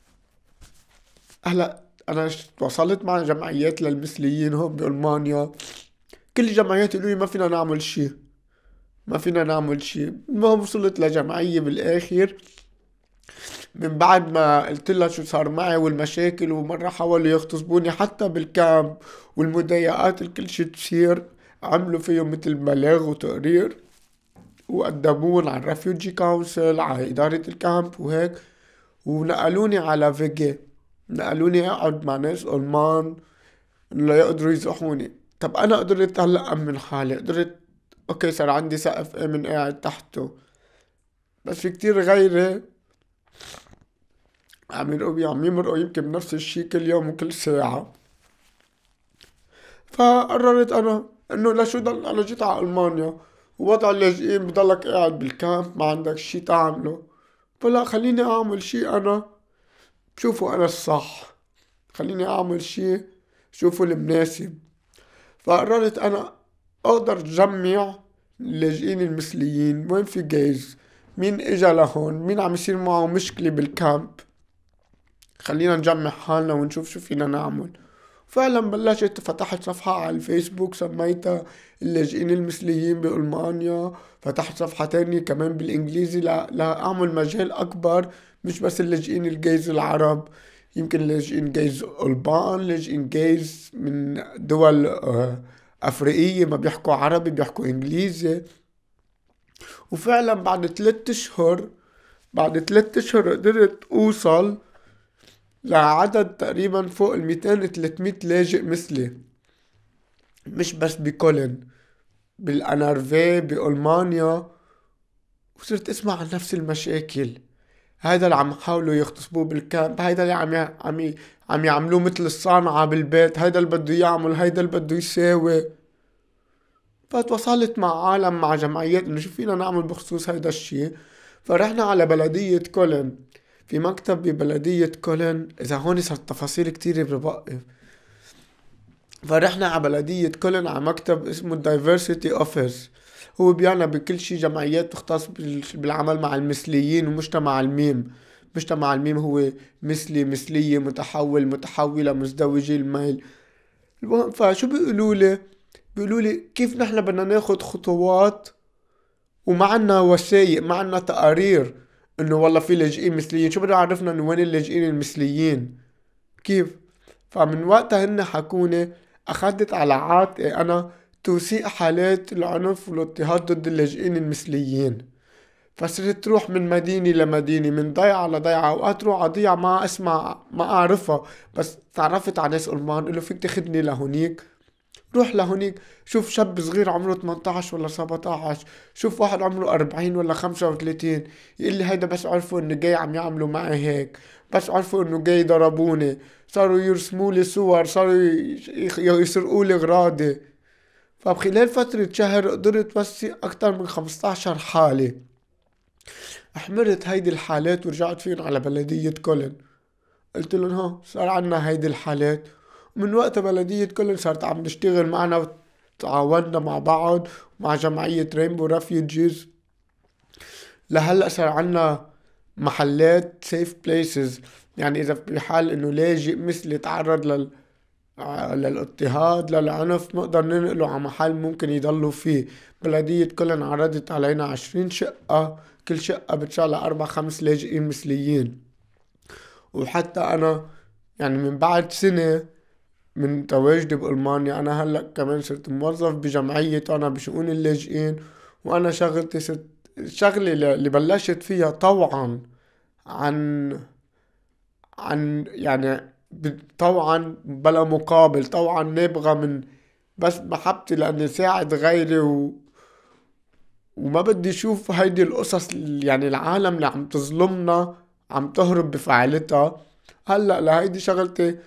هلا أنا تواصلت مع جمعيات للمثليين هون بألمانيا، كل الجمعيات يقولوا لي ما فينا نعمل شي، ما فينا نعمل شي. المهم وصلت لجمعية بالآخر من بعد ما قلت لها شو صار معي والمشاكل، ومرة حاولوا يغتصبوني حتى بالكامب، والمضايقات الكل شي تصير، عملوا فيهم مثل بلاغ وتقرير وقدمون على الرفيوجي كونسل على إدارة الكامب وهيك، ونقلوني على فيجي، نقلوني اقعد مع ناس ألمان لا يقدروا يزحوني. طب أنا قدرت هلأ أمن حالي، قدرت أوكي صار عندي سقف آمن قاعد تحته، بس في كتير غيري عم يرقوا عم يمرقوا يمكن بنفس الشي كل يوم وكل ساعة. فقررت أنا إنه لشو ضل، أنا جيت على ألمانيا ووضع اللاجئين بضلك قاعد بالكامب ما عندك شي تعمله، فلا خليني أعمل شي أنا بشوفه أنا الصح، خليني أعمل شي شوفه المناسب. فقررت أنا أقدر جمع اللاجئين المثليين، وين في جيز، مين إجا لهون، مين عم يصير معه مشكلة بالكامب، خلينا نجمع حالنا ونشوف شو فينا نعمل. فعلا بلشت، فتحت صفحة على الفيسبوك سميتها اللاجئين المثليين بألمانيا، فتحت صفحة تانية كمان بالإنجليزي لأعمل مجال أكبر، مش بس اللاجئين الجيز العرب، يمكن لاجئين جيز ألبان، لاجئين جيز من دول آه، أفريقية ما بيحكوا عربي بيحكوا إنجليزي. وفعلا بعد ثلاثة أشهر بعد ثلاثة أشهر قدرت أوصل لعدد تقريبا فوق الميتين تلتمية لاجئ مثلي، مش بس بكولن، بالأنارفي بألمانيا. وصرت اسمع عن نفس المشاكل. هيدا اللي عم يحاولوا يغتصبوه بالكامب، هيدا اللي عم ي... عم ي... عم يعملوه مثل الصانعة بالبيت، هيدا اللي بده يعمل، هيدا اللي بده يساوي. فتواصلت مع عالم مع جمعيات انه شو فينا نعمل بخصوص هيدا الشي. فرحنا على بلدية كولن، في مكتب ببلدية كولن. اذا هون صارت تفاصيل كتير بوقف. فرحنا على بلدية كولن على مكتب اسمه Diversity Office، هو بيعنى بكل شي جمعيات تختص بالعمل مع المثليين ومجتمع الميم. مجتمع الميم هو مثلي، مثلية، متحول، متحولة، مزدوجي الميل. المهم فشو بيقولوا لي بيقولوا لي كيف نحن بدنا ناخد خطوات ومعنا وثائق، معنا تقارير انه والله في لاجئين مثليين. شو بده عرفنا انه وين اللاجئين المثليين؟ كيف؟ فمن وقتها هن حكوني اخدت على عاتقي انا توثيق حالات العنف والاضطهاد ضد اللاجئين المثليين. فصرت تروح من مدينة لمدينة، من ضيعة لضيعة. اوقات تروح على ضيعة ما اسمع ما اعرفها، بس تعرفت على ناس ألمان قلو فيك تاخدني لهونيك. روح لهونيك شوف شاب صغير عمره تمنتعش ولا سبعتعش، شوف واحد عمره أربعين ولا خمسة وثلاثين، يقول لي هيدا بس عرفوا انه جاي عم يعملوا معي هيك، بس عرفوا انه جاي ضربوني، صاروا يرسموا لي صور، صاروا يسرقوا لي اغراضي. فبخلال فترة شهر قدرت وثق اكتر من خمستاشر حالة. حمرت هيدي الحالات ورجعت فيهم على بلدية كولن. قلت لهم ها صار عنا هيدي الحالات. ومن وقتها بلدية كولن صارت عم نشتغل معنا، وتعاوننا مع بعض مع جمعية رينبو ريفيوجيز. لهلأ صار عنا محلات سيف بليسز، يعني إذا بحال إنه لاجئ مثلي تعرض لل للاضطهاد للعنف نقدر ننقله على محل ممكن يضلوا فيه. بلدية كولن عرضت علينا عشرين شقة، كل شقة بتشالها أربع خمس لاجئين مثليين. وحتى أنا يعني من بعد سنة من تواجدي بألمانيا أنا هلأ كمان صرت موظف بجمعية أنا بشؤون اللاجئين. وأنا شغلتي صرت الشغلة اللي بلشت فيها طوعا عن عن يعني طوعا بلا مقابل، طوعا نابغة من بس محبتي لأني ساعد غيري و... وما بدي شوف هيدي القصص يعني العالم اللي عم تظلمنا عم تهرب بفعلتها. هلأ لهيدي شغلتي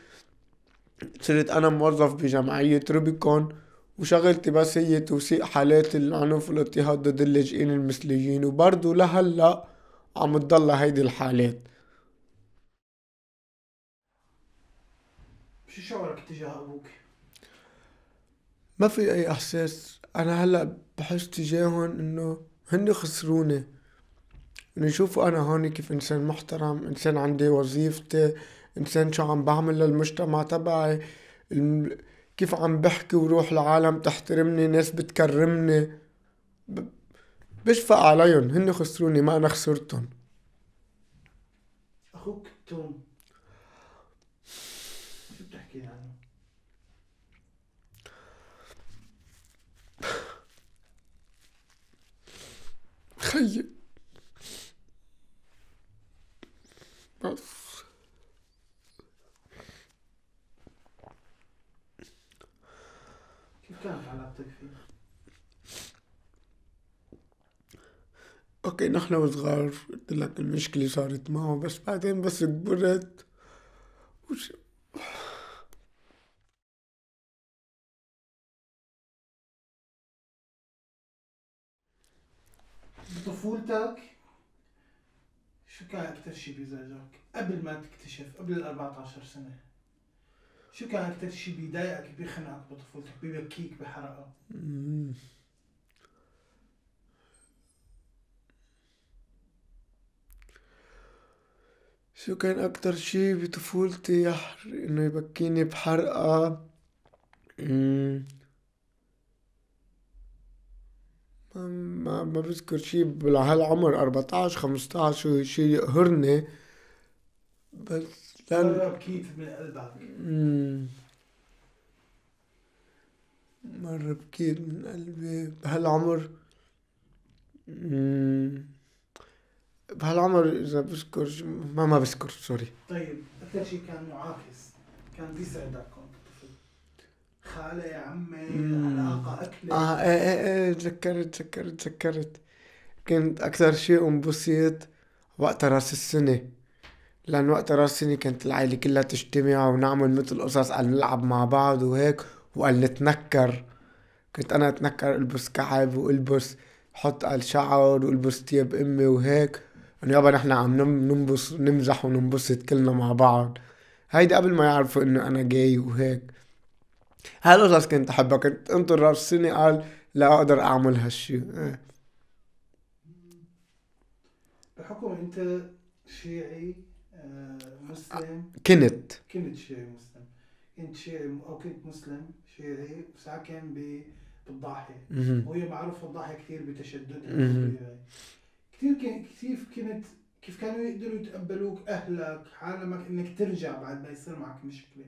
صرت أنا موظف بجمعية روبيكون، وشغلتي بس هي توثيق حالات العنف والاضطهاد ضد اللاجئين المثليين. وبرضو لهلأ عم تضل هيدي الحالات. شو شعورك تجاه أبوك؟ ما في أي إحساس. أنا هلأ بحس تجاههم إنه هن خسروني. إنه يشوفوا أنا هون كيف إنسان محترم، إنسان عندي وظيفتي، إنسان شو عم بعمل للمجتمع تبعي، الم... كيف عم بحكي وروح العالم تحترمني، ناس بتكرمني. ب... بشفق عليهم. هن خسروني ما أنا خسرتهم. أخوك توم شو بتحكي عنه؟ خيي بس كيف كانت علاقتك فيه؟ اوكي نحن وصغار قلت لك المشكلة صارت معه، بس بعدين بس كبرت وش... بطفولتك شو كان أكتر شي بيزعجك؟ قبل ما تكتشف، قبل الأربعة عشر سنة شو كان أكتر شي بيضايقك بيخنقك بطفولتك بيبكيك بحرقة؟ مم. شو كان أكتر شي بطفولتي يحر... إنه يبكيني بحرقة؟ مم. ما ما ما بذكر شي بهالعمر أربعتاش خمستاش شي يقهرني، بس لأن مرة بكيت من قلبك؟ مم. مرة بكيت من قلبي بهالعمر. مم، بهالعمر إذا بذكر ش- ما ما بذكر سوري. طيب أكثر شيء كان معاكس كان بيسعدك كنت طفل؟ خالة يا عمي، مم. علاقة، أكلة؟ اه ايه ايه ايه تذكرت تذكرت تذكرت كنت أكثر شيء انبسط وقت راس السنة، لأن وقت راس السنة كانت العائلة كلها تجتمع ونعمل مثل قصص قال نلعب مع بعض وهيك، وقال نتنكر. كنت أنا أتنكر ألبس كعب وألبس حط قال شعر وألبس تياب أمي وهيك، إنه يابا نحنا عم نم- ننبس نمزح وننبسط كلنا مع بعض. هيدي قبل ما يعرفوا إنه أنا جاي وهيك. هالقصص كنت أحبها، كنت انطر راس السنة قال لا أقدر أعمل هالشي. إيه. بحكم أنت شيعي آه، مسلم، كنت كنت شيعي مسلم، كنت شيعي أو كنت مسلم شيعي وساكن ب- بالضاحية، مهم. وهي معروفة الضاحية كثير بتشددها مهم. كثير كان كيف كنت كيف كانوا يقدروا يتقبلوك أهلك عالمك إنك ترجع بعد ما يصير معك مشكلة؟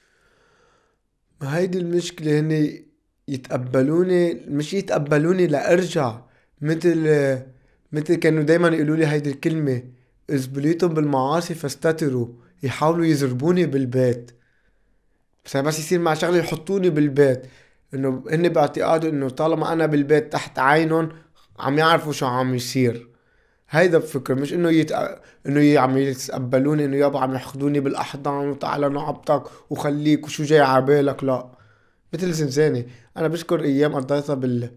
ما هيدي المشكلة، هني يتقبلوني مش يتقبلوني لأرجع. مثل مثل كانوا دايما يقولوا لي هيدي الكلمة: إذ بليتم بالمعاصي فاستتروا. يحاولوا يزربوني بالبيت، بس أنا بس يصير مع شغلة يحطوني بالبيت، انه هن باعتقاده انه طالما انا بالبيت تحت عينهم عم يعرفوا شو عم يصير. هيدا بفكر، مش انه يتق... انه ي- عم يتقبلوني انه يابا عم ياخذوني بالاحضان وتعال نعبطك وخليك وشو جاي عبالك. لا، مثل زنزانة. انا بذكر ايام قضيتها بال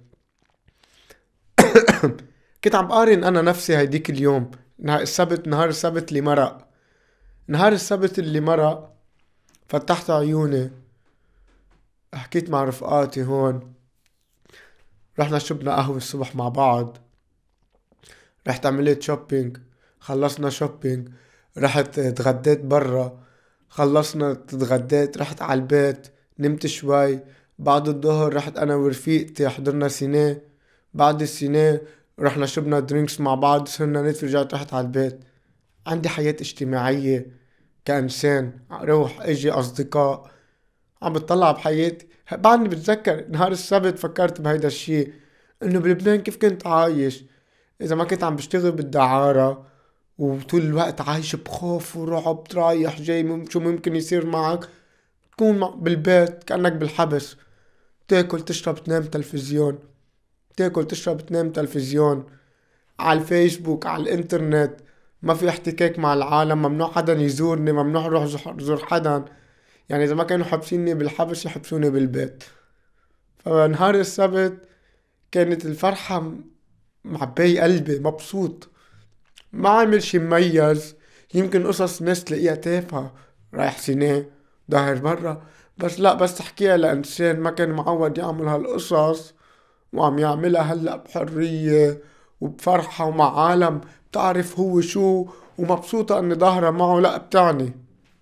كنت عم قارن انا نفسي هيديك اليوم، نهار السبت نهار السبت اللي مرق نهار السبت اللي مرق فتحت عيوني، حكيت مع رفقاتي هون، رحنا شربنا قهوة الصبح مع بعض، رحت عملت شوبينج، خلصنا شوبينج، رحت اتغديت برا، خلصنا اتغديت رحت على البيت، نمت شوي، بعد الظهر رحت انا ورفيقتي حضرنا سينيه، بعد السينيه رحنا شربنا درينكس مع بعض، صرنا نت، رجعت رحت على البيت. عندي حياة اجتماعية كإنسان، روح اجي أصدقاء، عم بتطلع بحياتي. بعدني بتذكر نهار السبت فكرت بهيدا الشي، انه بلبنان كيف كنت عايش اذا ما كنت عم بشتغل بالدعارة وطول الوقت عايش بخوف ورعب رايح جاي، مم- شو ممكن يصير معك. تكون مع- بالبيت كأنك بالحبس، تاكل تشرب تنام تلفزيون، تاكل تشرب تنام تلفزيون، على الفيسبوك على الانترنت، ما في احتكاك مع العالم، ممنوع حدا يزورني، ممنوع روح زح- زور حدا. يعني اذا ما كانوا حابسيني بالحبس يحبسوني بالبيت. فنهار السبت كانت الفرحة م- معبي قلبي، مبسوط، ما عامل شي مميز. يمكن قصص ناس تلاقيها تافهة، رايح سينيه ظاهر برا، بس لا، بس تحكيها لإنسان ما كان معود يعمل هالقصص وعم يعملها هلأ بحرية وبفرحة ومع عالم بتعرف هو شو ومبسوطة اني ظاهرة معه، لا بتعني.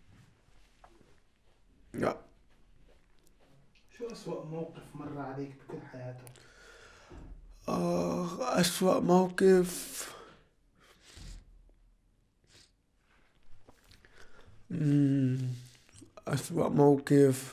لا. شو أسوأ موقف مر عليك بكل حياتك؟ آه، أسوأ موقف. مم. أسوأ موقف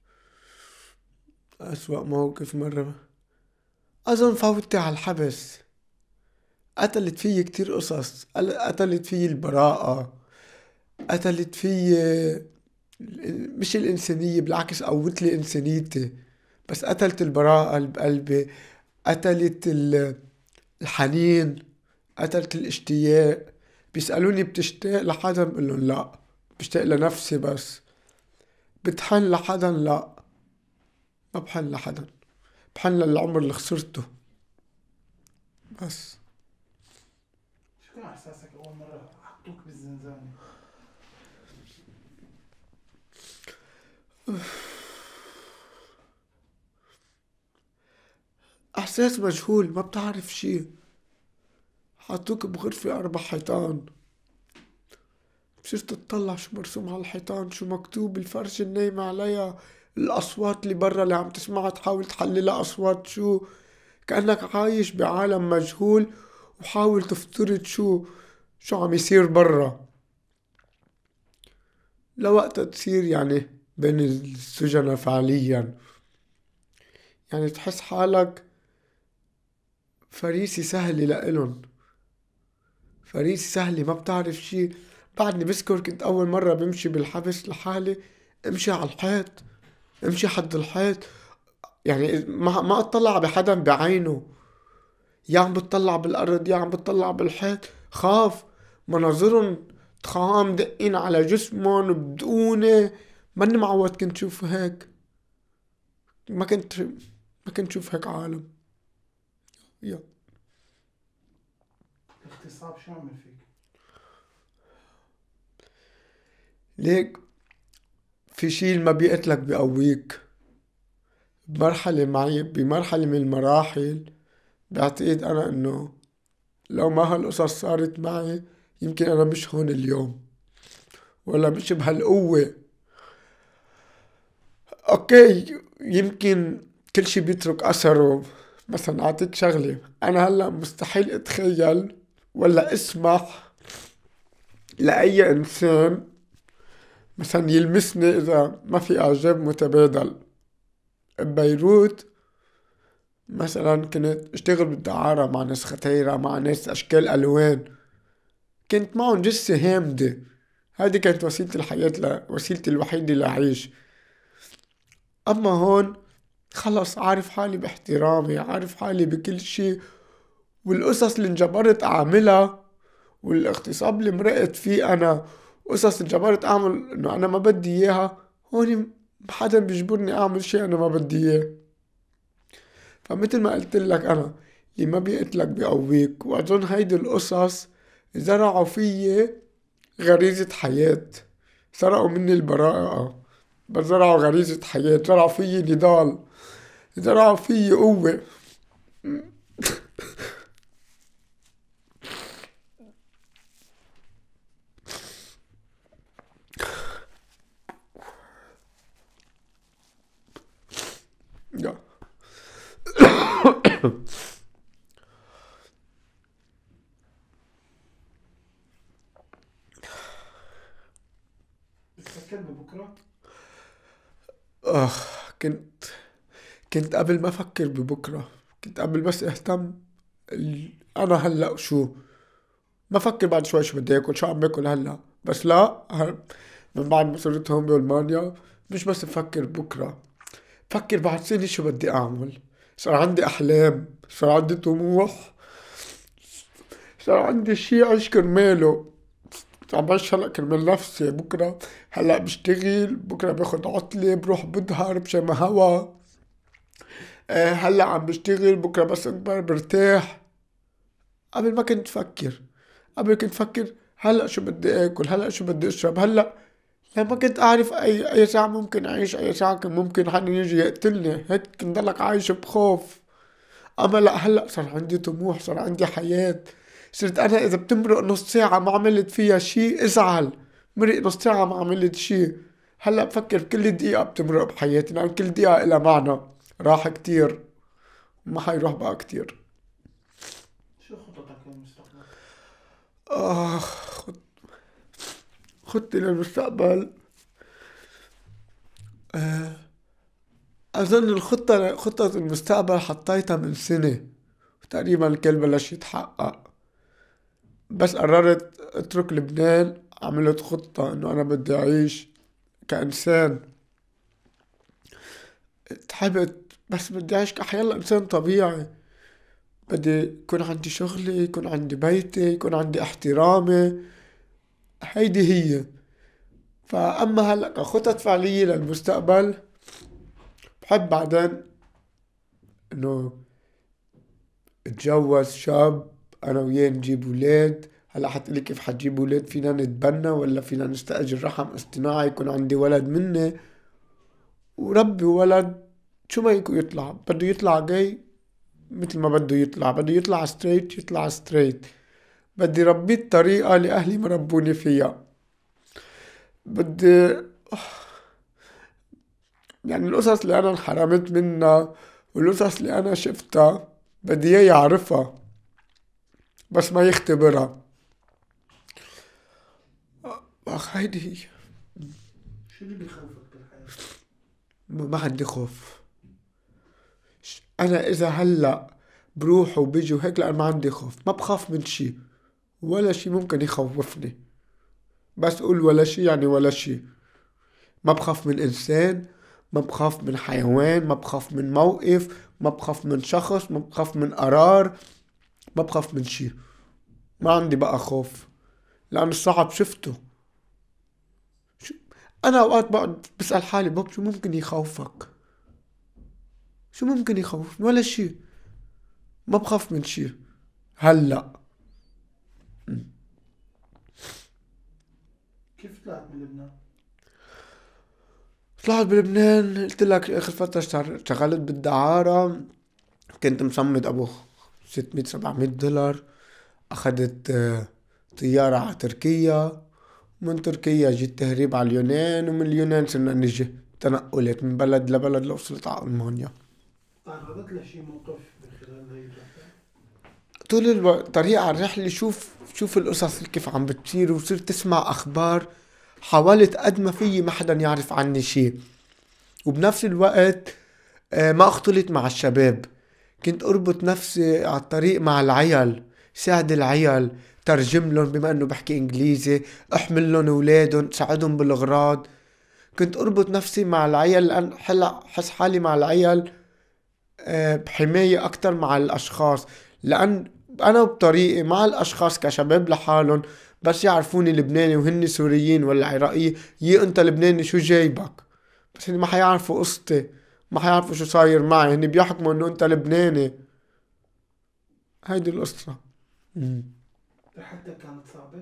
أسوأ موقف مرة أظن فوتي على الحبس، قتلت فيي كتير قصص، قل- قتلت فيي البراءة، قتلت فيي مش الإنسانية، بالعكس قوت لي إنسانيتي، بس قتلت البراءة اللي بقلبي، قتلت ال- الحنين، قتلت الاشتياق. بيسألوني بتشتاق لحدا، بقول لهم لا، بشتاق لنفسي بس. بتحن لحدا؟ لا، ما بحن لحدا، بحن للعمر اللي خسرته بس. شو كان إحساسك أول مرة حطوك بالزنزانة؟ احساس مجهول، ما بتعرف شي، حطوك بغرفة اربع حيطان، بصير تطلع شو مرسوم على الحيطان، شو مكتوب، الفرشة النايمة عليها، الاصوات اللي برا اللي عم تسمعها تحاول تحللها اصوات شو، كأنك عايش بعالم مجهول وحاول تفترض شو شو عم يصير برا. لوقتها تصير يعني بين السجناء فعليا، يعني تحس حالك فريسي سهلة لإلن، فريسي سهلة ما بتعرف شي. بعدني بذكر كنت أول مرة بمشي بالحبس لحالي، امشي على الحيط، امشي حد الحيط، يعني ما ما اطلع بحدا بعينه، يا عم بتطلع بالأرض يا عم بتطلع بالحيط، خاف مناظرهم تخام دقين على جسمهم بدقونة. ماني معود كنت شوف هيك، ما كنت ما كنت شوف هيك عالم. يا الاغتصاب شو عمل فيك؟ ليك في شي ما بيقتلك بقويك. بمرحلة معي بمرحلة من المراحل بعتقد أنا إنه لو ما هالقصص صارت معي يمكن أنا مش هون اليوم، ولا مش بهالقوة. أوكي يمكن كل شي بيترك أثره. مثلا أعطيك شغلة، أنا هلأ مستحيل أتخيل ولا أسمح لأي إنسان مثلا يلمسني إذا ما في إعجاب متبادل. ببيروت مثلا كنت اشتغل بالدعارة مع ناس ختيرة، مع ناس أشكال ألوان، كنت معهم جثة هامدة. هذه كانت وسيلة الحياة ل... وسيلتي الوحيدة لأعيش. أما هون خلص عارف حالي باحترامي، عارف حالي بكل شي، والقصص اللي انجبرت أعملها والاغتصاب اللي مرقت فيه أنا، قصص انجبرت أعمل إنه أنا ما بدي إياها، هون حدا بيجبرني أعمل شي أنا ما بدي إياه. فمثل ما قلت لك أنا، اللي ما بيقتلك بيقويك. وأظن هيدي القصص زرعوا فيي غريزة حياة، سرقوا مني البراءة، بس زرعوا غريزة حياة، زرعوا فيي نضال، زرعوا فيي قوة. يا بتفكر ببكرة؟ آه كنت كنت قبل ما أفكر ببكرة، كنت قبل بس أهتم ال... أنا هلأ شو ما أفكر بعد شوي شو بدي أكل، شو عم باكل هلأ. بس لا ه- من بعد ما صرت هون بألمانيا مش بس بفكر بكرة، بفكر بعد سنة شو بدي أعمل. صار عندي أحلام، صار عندي طموح، صار عندي شي أعيش كرماله. عم بعيش هلأ كرمال نفسي. بكرة هلأ بشتغل، بكرة باخد عطلة بروح بظهر بشم هوا. آه، هلأ عم بشتغل، بكرة بس أكبر برتاح. قبل ما كنت فكر، قبل كنت فكر هلأ شو بدي آكل، هلأ شو بدي أشرب. هلأ لما كنت أعرف أي أي ساعة ممكن أعيش، أي ساعة كان ممكن حدا يجي يقتلني، هيك كنت ضلك عايش بخوف. أما لأ هلأ صار عندي طموح، صار عندي حياة. صرت أنا إذا بتمرق نص ساعة ما عملت فيها شي ازعل، مرق نص ساعة ما عملت شي. هلأ بفكر كل دقيقة بتمرق بحياتي، لأن كل دقيقة إلها معنى. راح كتير وما حيروح بقى كتير. شو خططك للمستقبل؟ آه خط... خطتي للمستقبل، آه أظن الخطة خطة المستقبل حطيتها من سنة، تقريبا الكل بلش يتحقق. بس قررت اترك لبنان، عملت خطة انه انا بدي اعيش كإنسان، تعبت بس بدي اعيش كحيلا انسان طبيعي. بدي يكون عندي شغلي، يكون عندي بيتي، يكون عندي احترامي. هيدي هي. فأما هلأ كخطط فعلية للمستقبل، بحب بعدين انه اتجوز شاب، انا وياه نجيب ولاد. هلا حتقلي كيف حتجيب ولاد؟ فينا نتبنى ولا فينا نستأجر رحم اصطناعي يكون عندي ولد مني وربي ولد؟ شو ما يكون يطلع، بده يطلع جاي مثل ما بده يطلع، بده يطلع ستريت يطلع ستريت. بدي ربيه الطريقة اللي أهلي مربوني فيها. بدي يعني القصص اللي أنا انحرمت منها والقصص اللي أنا شفتها بدي إياه يعرفها بس ما يختبرها. أخ هيدي هي. شو اللي بيخوفك بالحياة؟ ما ما عندي خوف. انا اذا هلا بروح وبيجي وهيك، لا ما عندي خوف، ما بخاف من شي، ولا شي ممكن يخوفني. بس قول ولا شي يعني ولا شي. ما بخاف من انسان، ما بخاف من حيوان، ما بخاف من موقف، ما بخاف من شخص، ما بخاف من قرار، ما بخاف من شي. ما عندي بقى خوف، لأن الصعب شفته. شو أنا أوقات بقعد بسأل حالي بوب شو ممكن يخوفك؟ شو ممكن يخوف؟ ولا شي. ما بخاف من شي هلأ. كيف طلعت من لبنان؟ طلعت بلبنان، قلت لك آخر فترة اشتغلت بالدعارة، كنت مصمد أبو ستمية سبعمية دولار. أخدت آه، طيارة على تركيا، من تركيا جيت تهريب على اليونان، ومن اليونان صرنا نجي تنقلت من بلد لبلد لوصلت على ألمانيا. تعرضت لشي موقف خلال هاي الرحلة؟ طول الطريق على الرحلة شوف شوف القصص كيف عم بتصير، وصرت تسمع أخبار. حاولت قد ما فيي ما حدا يعرف عني شي، وبنفس الوقت آه، ما اختلط مع الشباب. كنت اربط نفسي على الطريق مع العيال، ساعد العيال، ترجم لهم بما انه بحكي انجليزي، احمل لهم اولادهم، ساعدهم بالاغراض. كنت اربط نفسي مع العيال لان حلا حس حالي مع العيال آه، بحماية اكتر مع الاشخاص، لان انا بطريقي مع الاشخاص كشباب لحالهم، بس يعرفوني لبناني وهن سوريين ولا عراقي، يي انت لبناني شو جايبك؟ بس هن ما حيعرفوا قصتي، ما حيعرفوا شو صاير معي، هن بيحكموا انه انت لبناني. هيدي القصة. رحلتك كانت صعبة؟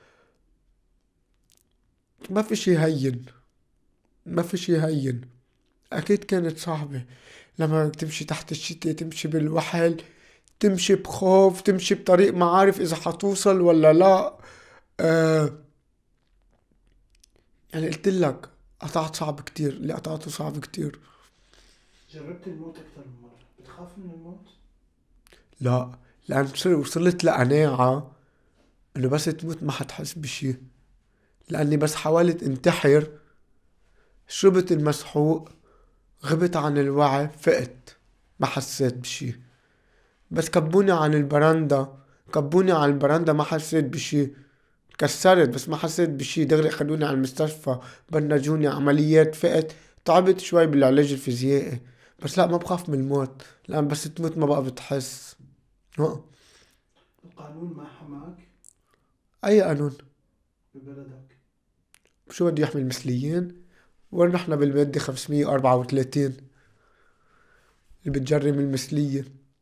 ما في شي هين، ما في شي هين. اكيد كانت صعبة، لما تمشي تحت الشتاء، تمشي بالوحل، تمشي بخوف، تمشي بطريق ما عارف اذا حتوصل ولا لا. آه يعني قلت لك قطعت صعب كتير، اللي قطعته صعب كتير. جربت الموت أكثر من مرة، بتخاف من الموت؟ لا، لان وصلت لقناعة انه بس تموت ما حتحس بشي. لاني بس حاولت انتحر، شربت المسحوق، غبت عن الوعي، فقت، ما حسيت بشي. بس كبوني عن البرندة، كبوني عن البرندة ما حسيت بشي. كسرت بس ما حسيت بشي، دغري خدوني على المستشفى، بنجوني عمليات، فقت. تعبت شوي بالعلاج الفيزيائي، بس لا ما بخاف من الموت، لان بس تموت ما بقى بتحس. ها. القانون ما حماك اي قانون؟ ببلدك؟ شو بده يحمي المثليين؟ وين نحن بالمادة خمسمية وأربعة وثلاثين اللي بتجرم المثلية؟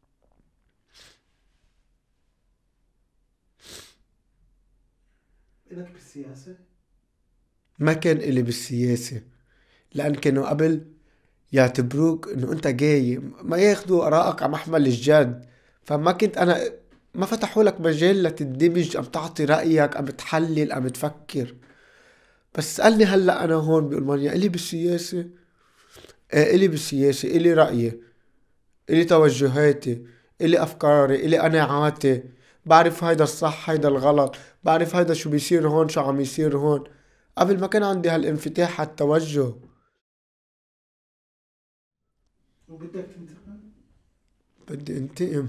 إلك بالسياسة؟ ما كان إلي بالسياسة، لأن كانوا قبل يعتبروك إنه أنت جاي، ما ياخدوا آرائك على محمل الجد. فما كنت أنا، ما فتحوا لك مجال لتندمج، أم تعطي رأيك، أم تحلل، أم تفكر. بس سألني هلأ أنا هون بألمانيا إلي بالسياسة؟ إيه إلي بالسياسة، إلي رأيي، إلي توجهاتي، إلي أفكاري، إلي قناعاتي، بعرف هيدا الصح هيدا الغلط، بعرف هيدا شو بيصير هون شو عم يصير هون. قبل ما كان عندي هالانفتاح هالتوجه. وبدك تنتقم؟ بدي انتقم.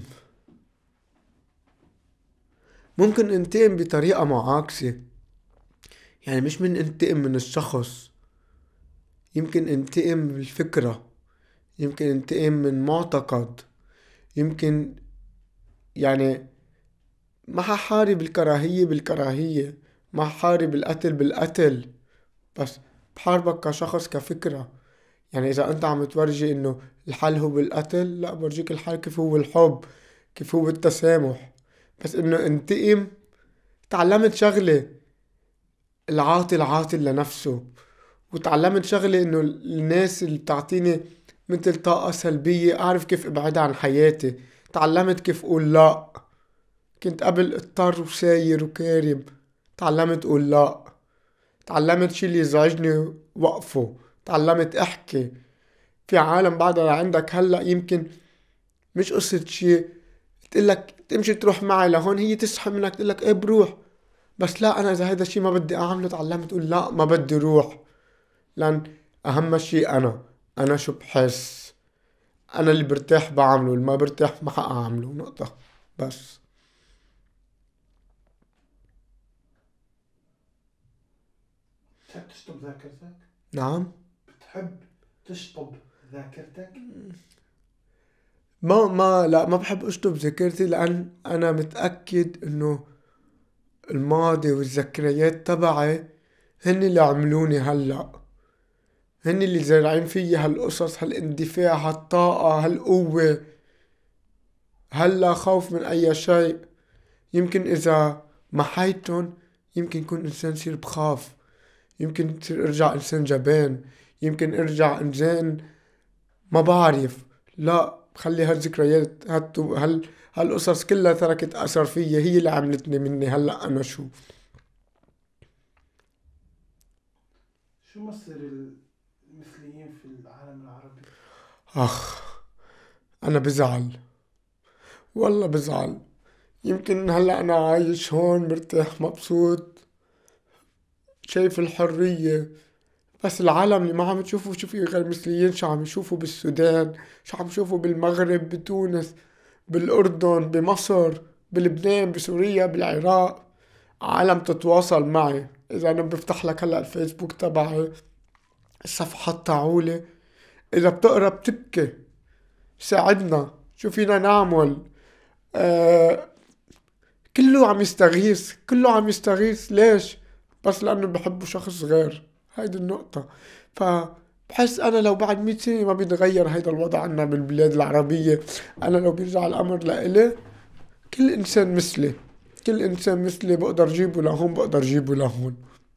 ممكن انتقم بطريقة معاكسة، يعني مش من انتقم من الشخص، يمكن انتقم من الفكرة، يمكن انتقم من معتقد، يمكن يعني ما ححارب الكراهية بالكراهية، ما ححارب القتل بالقتل، بس بحاربك كشخص كفكرة. يعني إذا أنت عم تورجي إنه الحل هو بالقتل، لا برجيك الحل كيف هو بالحب، كيف هو بالتسامح. بس إنه انتقم، تعلمت شغلة، العاطي العاطل لنفسه. وتعلمت شغلة إنه الناس اللي بتعطيني مثل طاقة سلبية أعرف كيف أبعدها عن حياتي. تعلمت كيف أقول لا. كنت قبل اضطر وساير وكارم، تعلمت أقول لا. تعلمت شي اللي يزعجني وقفه، تعلمت أحكي. في عالم بعدها عندك هلأ يمكن مش قصة شي تقلك تمشي تروح معي لهون، هي تسحب منك تقلك ايه بروح، بس لا أنا إذا هيدا الشي ما بدي أعمله تعلمت أقول لا ما بدي روح. لأن أهم شي أنا أنا شو بحس، أنا اللي برتاح بعمله، اللي ما برتاح ما حأعمله، نقطة. بس بتحب تشطب ذاكرتك؟ نعم. بتحب تشطب ذاكرتك؟ ما ما لا ما بحب اشطب ذاكرتي، لأن أنا متأكد إنه الماضي والذكريات تبعي هن اللي عملوني هلأ، هن اللي زارعين فيي هالقصص، هالاندفاع، هالطاقة، هالقوة، هلا خوف من أي شيء. يمكن إذا محيتن يمكن كون إنسان صير بخاف، يمكن تصير ارجع إنسان جبان، يمكن ارجع إنسان ما بعرف. لا، خلي هالذكريات هال هال هالقصص كلها تركت أثر فيي، هي اللي عملتني مني هلا أنا شو. شو مصير المثليين في العالم العربي؟ أخ أنا بزعل، والله بزعل. يمكن هلا أنا عايش هون مرتاح مبسوط شايف الحرية، بس العالم اللي ما عم تشوفوا شو في غير مثليين، شو عم يشوفوا بالسودان، شو عم يشوفوا بالمغرب، بتونس، بالأردن، بمصر، بلبنان، بسوريا، بالعراق. عالم تتواصل معي. إذا أنا بفتح لك هلا الفيسبوك تبعي، الصفحات تعولي، إذا بتقرا بتبكي. ساعدنا، شو فينا نعمل؟ آه كله عم يستغيث، كله عم يستغيث. ليش؟ بس لأنه بحبوا شخص غير. هيدي النقطة. فبحس أنا لو بعد مئة سنة ما بيتغير هيدا الوضع عنا بالبلاد العربية، أنا لو بيرجع الأمر لإلي، كل إنسان مثلي، كل إنسان مثلي بقدر جيبه لهون، بقدر جيبه لهون.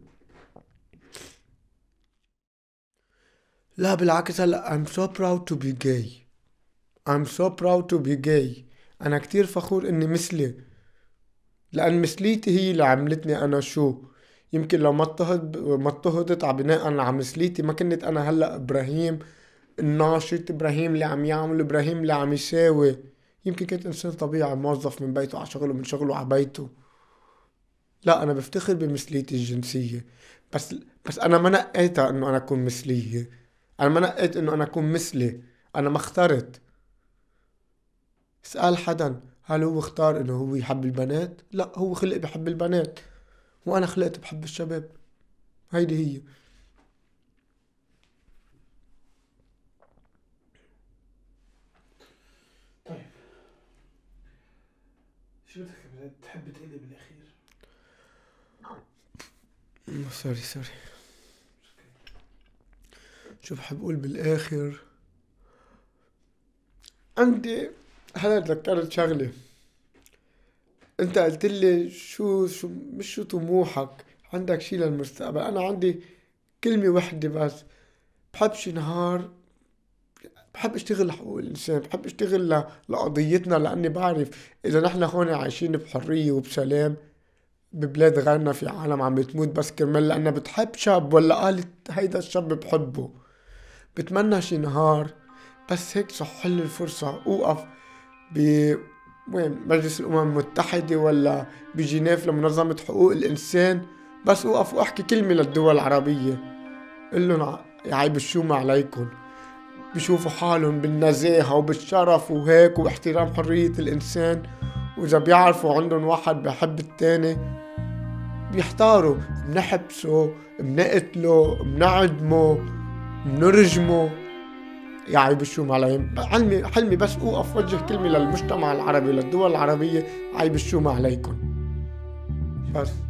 لا بالعكس، هلا I'm so proud to be gay. I'm so proud to be gay. أنا كتير فخور إني مثلي، لأن مثليتي هي اللي عملتني أنا شو. يمكن لو ما اضطهد ما اضطهدت على بناء على مثليتي ما كنت أنا هلا إبراهيم الناشط، إبراهيم اللي عم يعمل، إبراهيم اللي عم يساوي. يمكن كنت إنسان طبيعي موظف من بيته على شغله، من شغله على بيته. لا أنا بفتخر بمثليتي الجنسية، بس بس أنا ما نقيتها إنه أنا أكون مثلية، أنا ما نقيت إنه أنا أكون مثلي، أنا ما اخترت. اسأل حدا هل هو اختار إنه هو يحب البنات؟ لا، هو خلق بحب البنات، وأنا خلقت بحب الشباب. هيدي هي. طيب شو بدك تحب تقلي بالأخير؟ سوري سوري شو بحب أقول بالآخر؟ عندي هلا تذكرت شغلة. انت قلت لي شو شو مش شو طموحك، عندك شي للمستقبل. انا عندي كلمة وحدة بس، بحب شي نهار بحب اشتغل لحقوق الانسان، بحب اشتغل ل... لقضيتنا، لاني بعرف اذا نحن هون عايشين بحرية وبسلام ببلاد غيرنا في عالم عم بتموت بس كرمال لأنها بتحب شاب ولا قالت هيدا الشاب بحبه. بتمنى شي نهار بس هيك صح لي الفرصة اوقف ب وين مجلس الأمم المتحدة ولا بجنيف لمنظمة حقوق الإنسان، بس اوقف واحكي كلمة للدول العربية، قلن يا عيب الشومة عليكم. بيشوفوا حالهم بالنزاهة وبالشرف وهيك واحترام حرية الإنسان، وإذا بيعرفوا عندهم واحد بحب التاني بيحتاروا، بنحبسه، بنقتله، بنعدمه، بنرجمه. يا عيب الشوم عليهم. حلمي حلمي بس اوقف وجه كلمة للمجتمع العربي، للدول العربية، عيب الشوم عليكم بس.